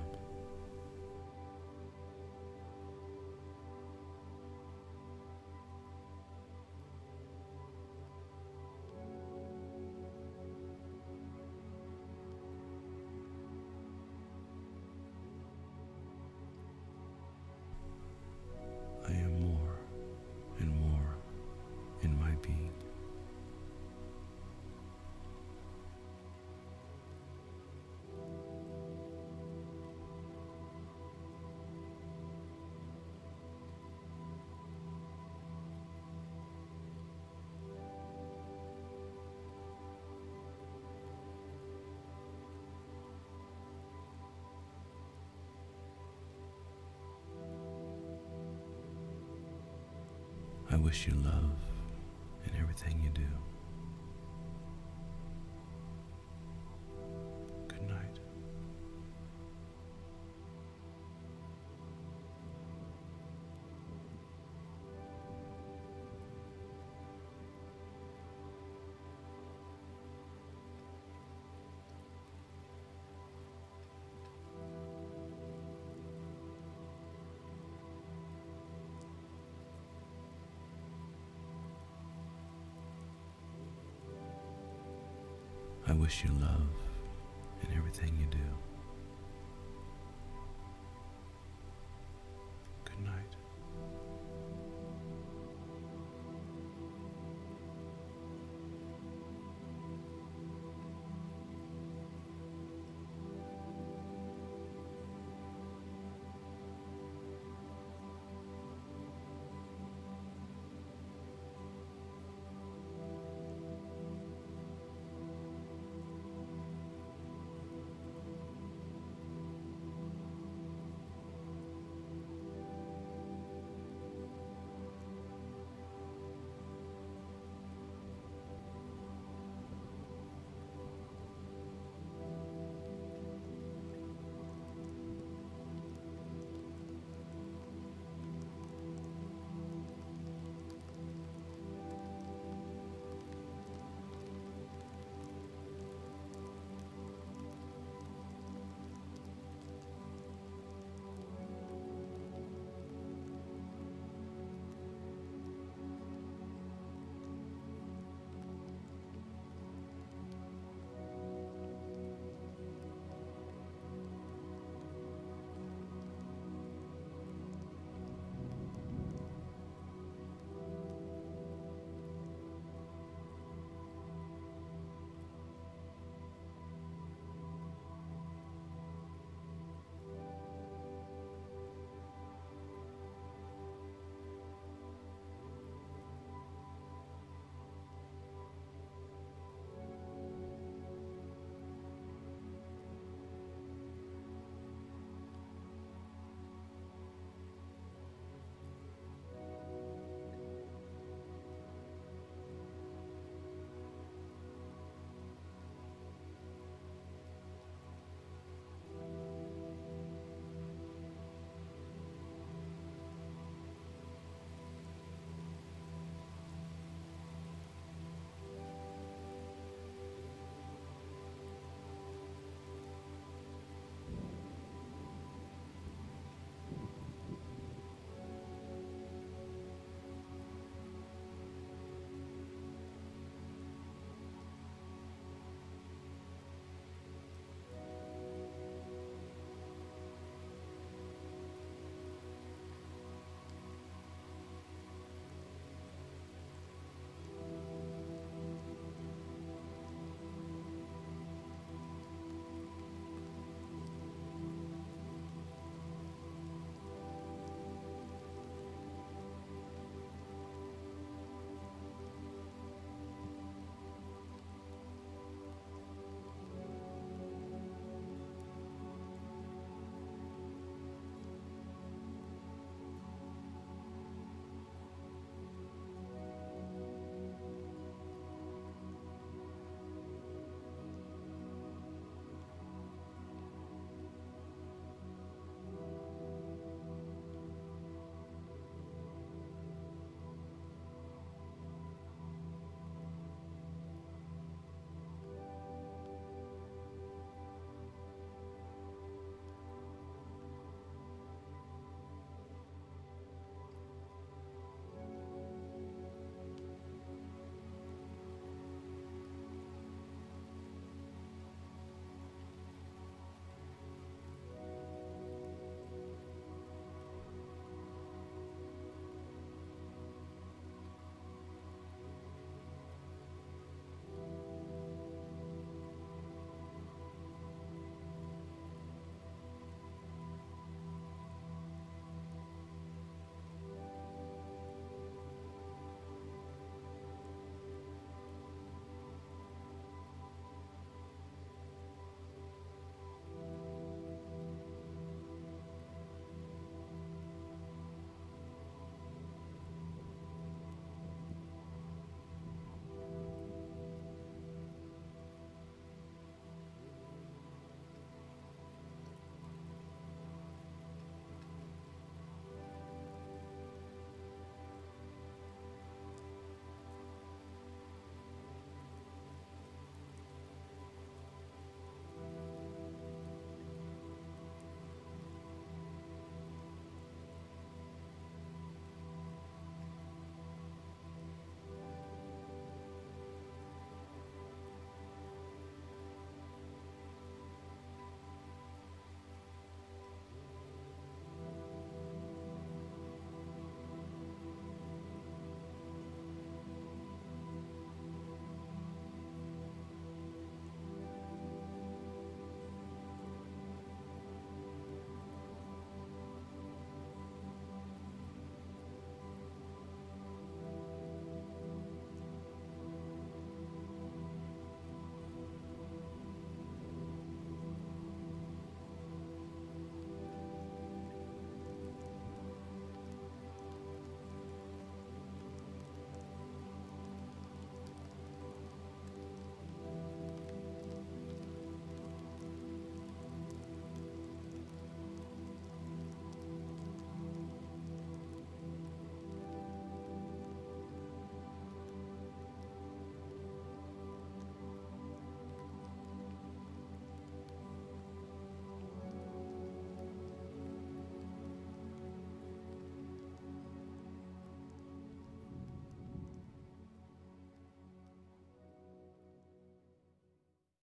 I am more and more in my being. I wish you love in everything you do. Good night. I wish you love in everything you do.